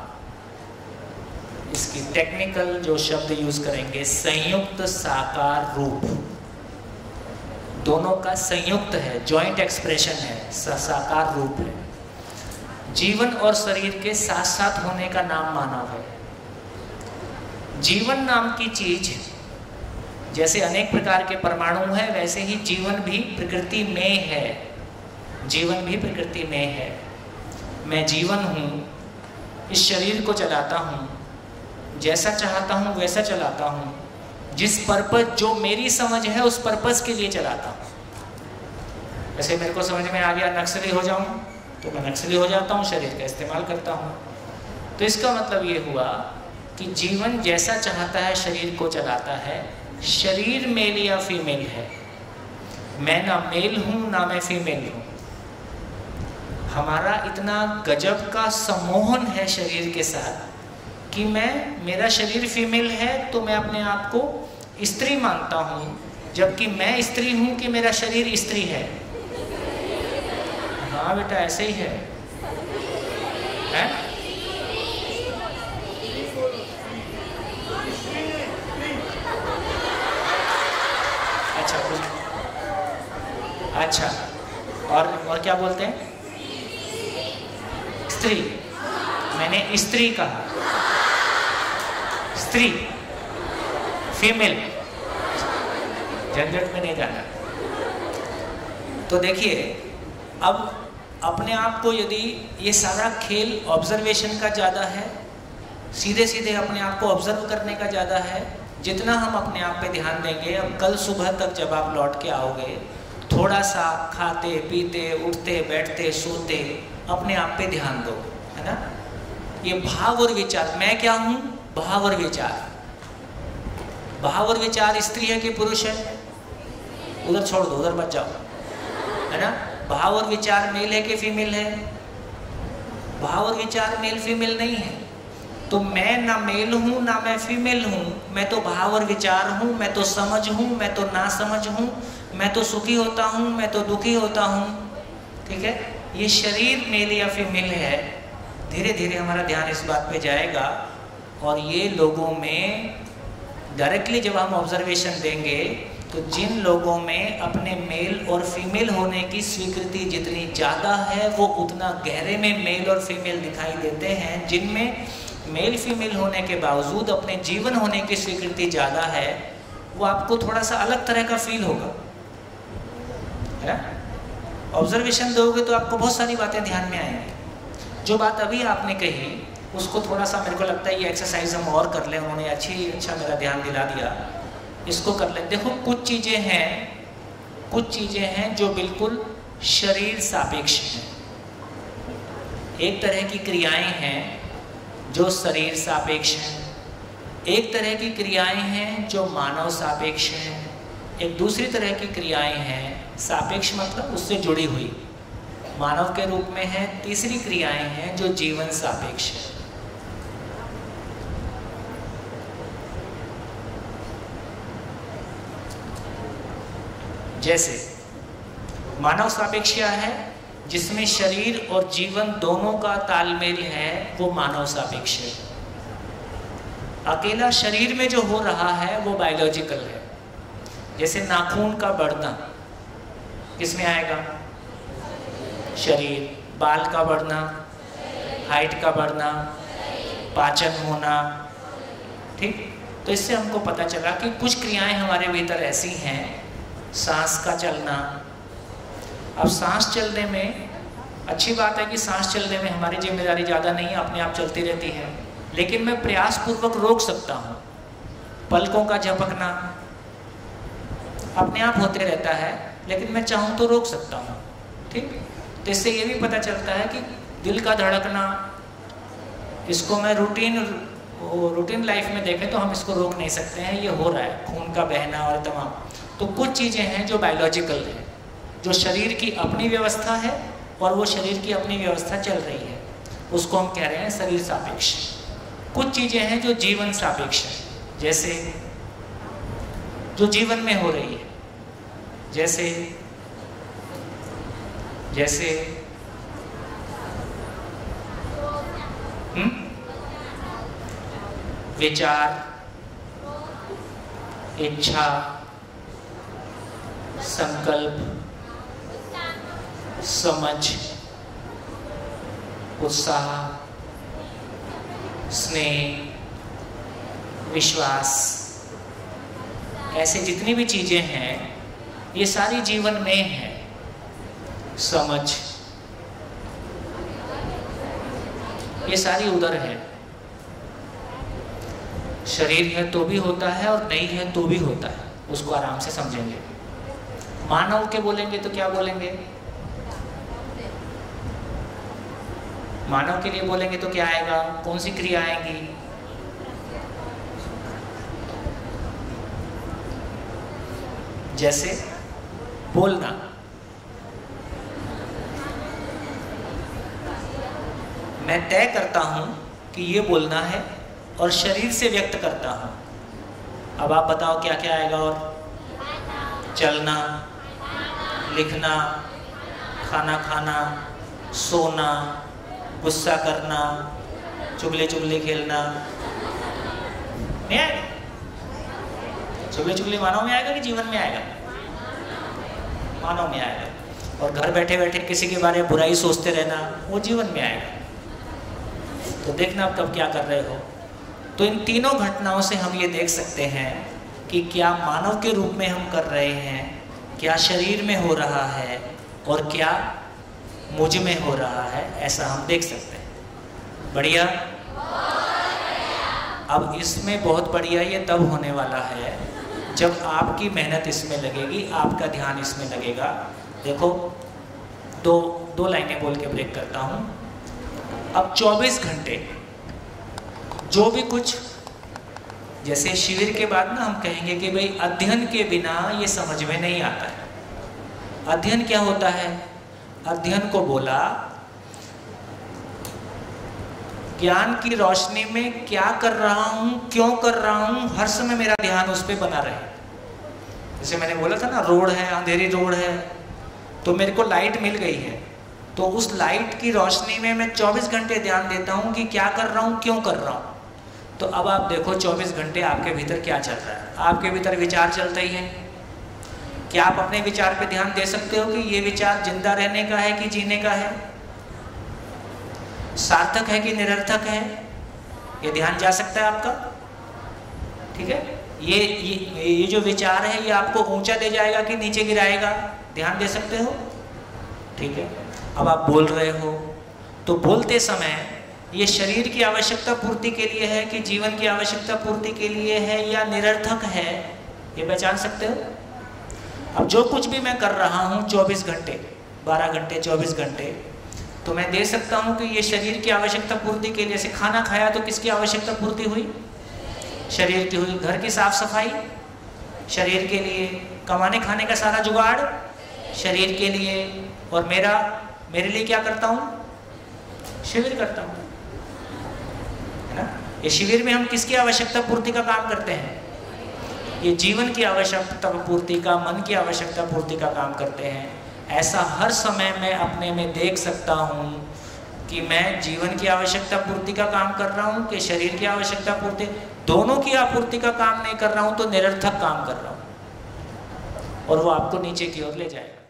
इसकी टेक्निकल जो शब्द यूज करेंगे, संयुक्त साकार रूप। दोनों का संयुक्त है, जॉइंट एक्सप्रेशन है, साकार रूप है। जीवन और शरीर के साथ साथ होने का नाम मानव है। जीवन नाम की चीज, जैसे अनेक प्रकार के परमाणु हैं, वैसे ही जीवन भी प्रकृति में है। जीवन भी प्रकृति में है। मैं जीवन हूँ, इस शरीर को चलाता हूँ, जैसा चाहता हूँ वैसा चलाता हूँ, जिस पर्पस, जो मेरी समझ है उस पर्पस के लिए चलाता हूँ। जैसे मेरे को समझ में आ गया नक्सली हो जाऊँ तो मैं नक्सली हो जाता हूँ, शरीर का इस्तेमाल करता हूँ। तो इसका मतलब ये हुआ कि जीवन जैसा चाहता है शरीर को चलाता है। शरीर मेल या फीमेल है, मैं ना मेल हूँ ना मैं फीमेल हूँ। हमारा इतना गजब का सम्मोहन है शरीर के साथ कि मेरा शरीर फीमेल है तो मैं अपने आप को स्त्री मानता हूँ, जबकि मैं स्त्री हूँ कि मेरा शरीर स्त्री है। हाँ बेटा ऐसे ही है? अच्छा, और क्या बोलते हैं? स्त्री। मैंने स्त्री कहा, स्त्री फीमेल, झंझट में नहीं जाना। तो देखिए, अब अपने आप को यदि ये सारा खेल ऑब्जर्वेशन का ज़्यादा है, सीधे सीधे अपने आप को ऑब्जर्व करने का ज़्यादा है, जितना हम अपने आप पे ध्यान देंगे, अब कल सुबह तक जब आप लौट के आओगे, थोड़ा सा खाते पीते उठते बैठते सोते अपने आप पे ध्यान दो, है ना? ये भाव और विचार, मैं क्या हूँ? भाव और विचार। भाव और विचार स्त्री है कि पुरुष है? उधर छोड़ दो, उधर मत जाओ, है ना? भाव और विचार मेल है कि फीमेल है? भाव और विचार मेल फीमेल नहीं है। तो मैं ना मेल हूँ ना मैं फीमेल हूँ, मैं तो भाव और विचार हूँ, मैं तो समझ हूँ, मैं तो ना समझ हूँ, मैं तो सुखी होता हूँ, मैं तो दुखी होता हूँ। ठीक है? ये शरीर मेल या फीमेल है। धीरे धीरे हमारा ध्यान इस बात पे जाएगा, और ये लोगों में डायरेक्टली जब हम ऑब्जर्वेशन देंगे तो जिन लोगों में अपने मेल और फीमेल होने की स्वीकृति जितनी ज़्यादा है वो उतना गहरे में मेल और फीमेल दिखाई देते हैं। जिनमें मेल फीमेल होने के बावजूद अपने जीवन होने की स्वीकृति ज़्यादा है, वो आपको थोड़ा सा अलग तरह का फील होगा, है ना? ऑब्जर्वेशन दोगे तो आपको बहुत सारी बातें ध्यान में आएंगी। जो बात अभी आपने कही उसको थोड़ा सा मेरे को लगता है ये एक्सरसाइज हम और कर लें, उन्होंने अच्छा मेरा ध्यान दिला दिया, इसको कर लें। देखो, कुछ चीज़ें हैं जो बिल्कुल शरीर सापेक्ष हैं। एक तरह की क्रियाएं हैं जो शरीर सापेक्ष हैं, एक तरह की क्रियाएं हैं जो मानव सापेक्ष हैं, एक दूसरी तरह की क्रियाएं हैं सापेक्ष मतलब उससे जुड़ी हुई, मानव के रूप में है। तीसरी क्रियाएं हैं जो जीवन सापेक्ष है। जैसे मानव सापेक्ष क्या है? जिसमें शरीर और जीवन दोनों का तालमेल है, वो मानव सापेक्ष है। अकेला शरीर में जो हो रहा है वो बायोलॉजिकल है। जैसे नाखून का बढ़ना किसमें आएगा? शरीर। बाल का बढ़ना, हाइट का बढ़ना, पाचन होना, ठीक? तो इससे हमको पता चला कि कुछ क्रियाएं हमारे भीतर ऐसी हैं। सांस का चलना, अब सांस चलने में अच्छी बात है कि सांस चलने में हमारी जिम्मेदारी ज़्यादा नहीं है, अपने आप चलती रहती है, लेकिन मैं प्रयास पूर्वक रोक सकता हूँ। पलकों का झपकना अपने आप होते रहता है, लेकिन मैं चाहूँ तो रोक सकता हूँ, ठीक? तो इससे ये भी पता चलता है कि दिल का धड़कना, इसको मैं रूटीन लाइफ में देखें तो हम इसको रोक नहीं सकते हैं, ये हो रहा है, खून का बहना और तमाम। तो कुछ चीज़ें हैं जो बायोलॉजिकल है, जो शरीर की अपनी व्यवस्था है और वो शरीर की अपनी व्यवस्था चल रही है, उसको हम कह रहे हैं शरीर सापेक्ष। कुछ चीज़ें हैं जो जीवन सापेक्ष है, जैसे जो जीवन में हो रही है, जैसे विचार, इच्छा, संकल्प, समझ, उत्साह, स्नेह, विश्वास, ऐसे जितनी भी चीजें हैं ये सारी जीवन में है। समझ, ये सारी उधर है। शरीर है तो भी होता है और नहीं है तो भी होता है, उसको आराम से समझेंगे। मानव के बोलेंगे तो क्या बोलेंगे? मानव के लिए बोलेंगे तो क्या आएगा? कौन सी क्रिया आएगी? जैसे बोलना, मैं तय करता हूं कि ये बोलना है और शरीर से व्यक्त करता हूं। अब आप बताओ क्या क्या आएगा? और चलना, लिखना, खाना खाना, सोना, गुस्सा करना, चुगली चुगली खेलना, नहीं आएगा? चुगली चुगली मानव में आएगा कि जीवन में आएगा? मानव में आएगा। और घर बैठे बैठे किसी के बारे में बुराई सोचते रहना, वो जीवन में आएगा। तो देखना आप कब क्या कर रहे हो। तो इन तीनों घटनाओं से हम ये देख सकते हैं कि क्या मानव के रूप में हम कर रहे हैं, क्या शरीर में हो रहा है और क्या मुझ में हो रहा है, ऐसा हम देख सकते हैं। बढ़िया। अब इसमें बहुत बढ़िया ये तब होने वाला है जब आपकी मेहनत इसमें लगेगी, आपका ध्यान इसमें लगेगा। देखो, दो लाइनें बोल के ब्रेक करता हूँ। अब 24 घंटे जो भी कुछ, जैसे शिविर के बाद ना हम कहेंगे कि भाई अध्ययन के बिना ये समझ में नहीं आता है। अध्ययन क्या होता है? अध्ययन को बोला ज्ञान की रोशनी में क्या कर रहा हूँ, क्यों कर रहा हूँ, हर समय मेरा ध्यान उस पर बना रहे। जैसे मैंने बोला था ना, रोड है, अंधेरी रोड है, तो मेरे को लाइट मिल गई है, तो उस लाइट की रोशनी में मैं 24 घंटे ध्यान देता हूँ कि क्या कर रहा हूँ, क्यों कर रहा हूँ। तो अब आप देखो 24 घंटे आपके भीतर क्या चल रहा है। आपके भीतर विचार चलते ही हैं। क्या आप अपने विचार पे ध्यान दे सकते हो कि ये विचार जिंदा रहने का है कि जीने का है, सार्थक है कि निरर्थक है? ये ध्यान जा सकता है आपका। ठीक है, ये जो विचार है ये आपको ऊंचा ले जाएगा कि नीचे गिराएगा, ध्यान दे सकते हो। ठीक है, अब आप बोल रहे हो, तो बोलते समय ये शरीर की आवश्यकता पूर्ति के लिए है कि जीवन की आवश्यकता पूर्ति के लिए है या निरर्थक है, ये पहचान सकते हो। अब जो कुछ भी मैं कर रहा हूँ 24 घंटे, 12 घंटे, 24 घंटे, तो मैं दे सकता हूँ कि ये शरीर की आवश्यकता पूर्ति के लिए। से खाना खाया तो किसकी आवश्यकता पूर्ति हुई? शरीर की हुई। घर की साफ सफाई शरीर के लिए, कमाने खाने का सारा जुगाड़ शरीर के लिए, और मेरे लिए क्या करता हूँ? शिविर करता हूँ, है ना। ये शिविर में हम किसकी आवश्यकता पूर्ति का काम करते हैं? ये जीवन की आवश्यकता पूर्ति का, मन की आवश्यकता पूर्ति का काम करते हैं। ऐसा हर समय मैं अपने में देख सकता हूँ कि मैं जीवन की आवश्यकता पूर्ति का काम कर रहा हूँ कि शरीर की आवश्यकता पूर्ति, दोनों की आपूर्ति का काम नहीं कर रहा हूँ तो निरर्थक काम कर रहा हूँ, और वो आपको नीचे की ओर ले जाएगा।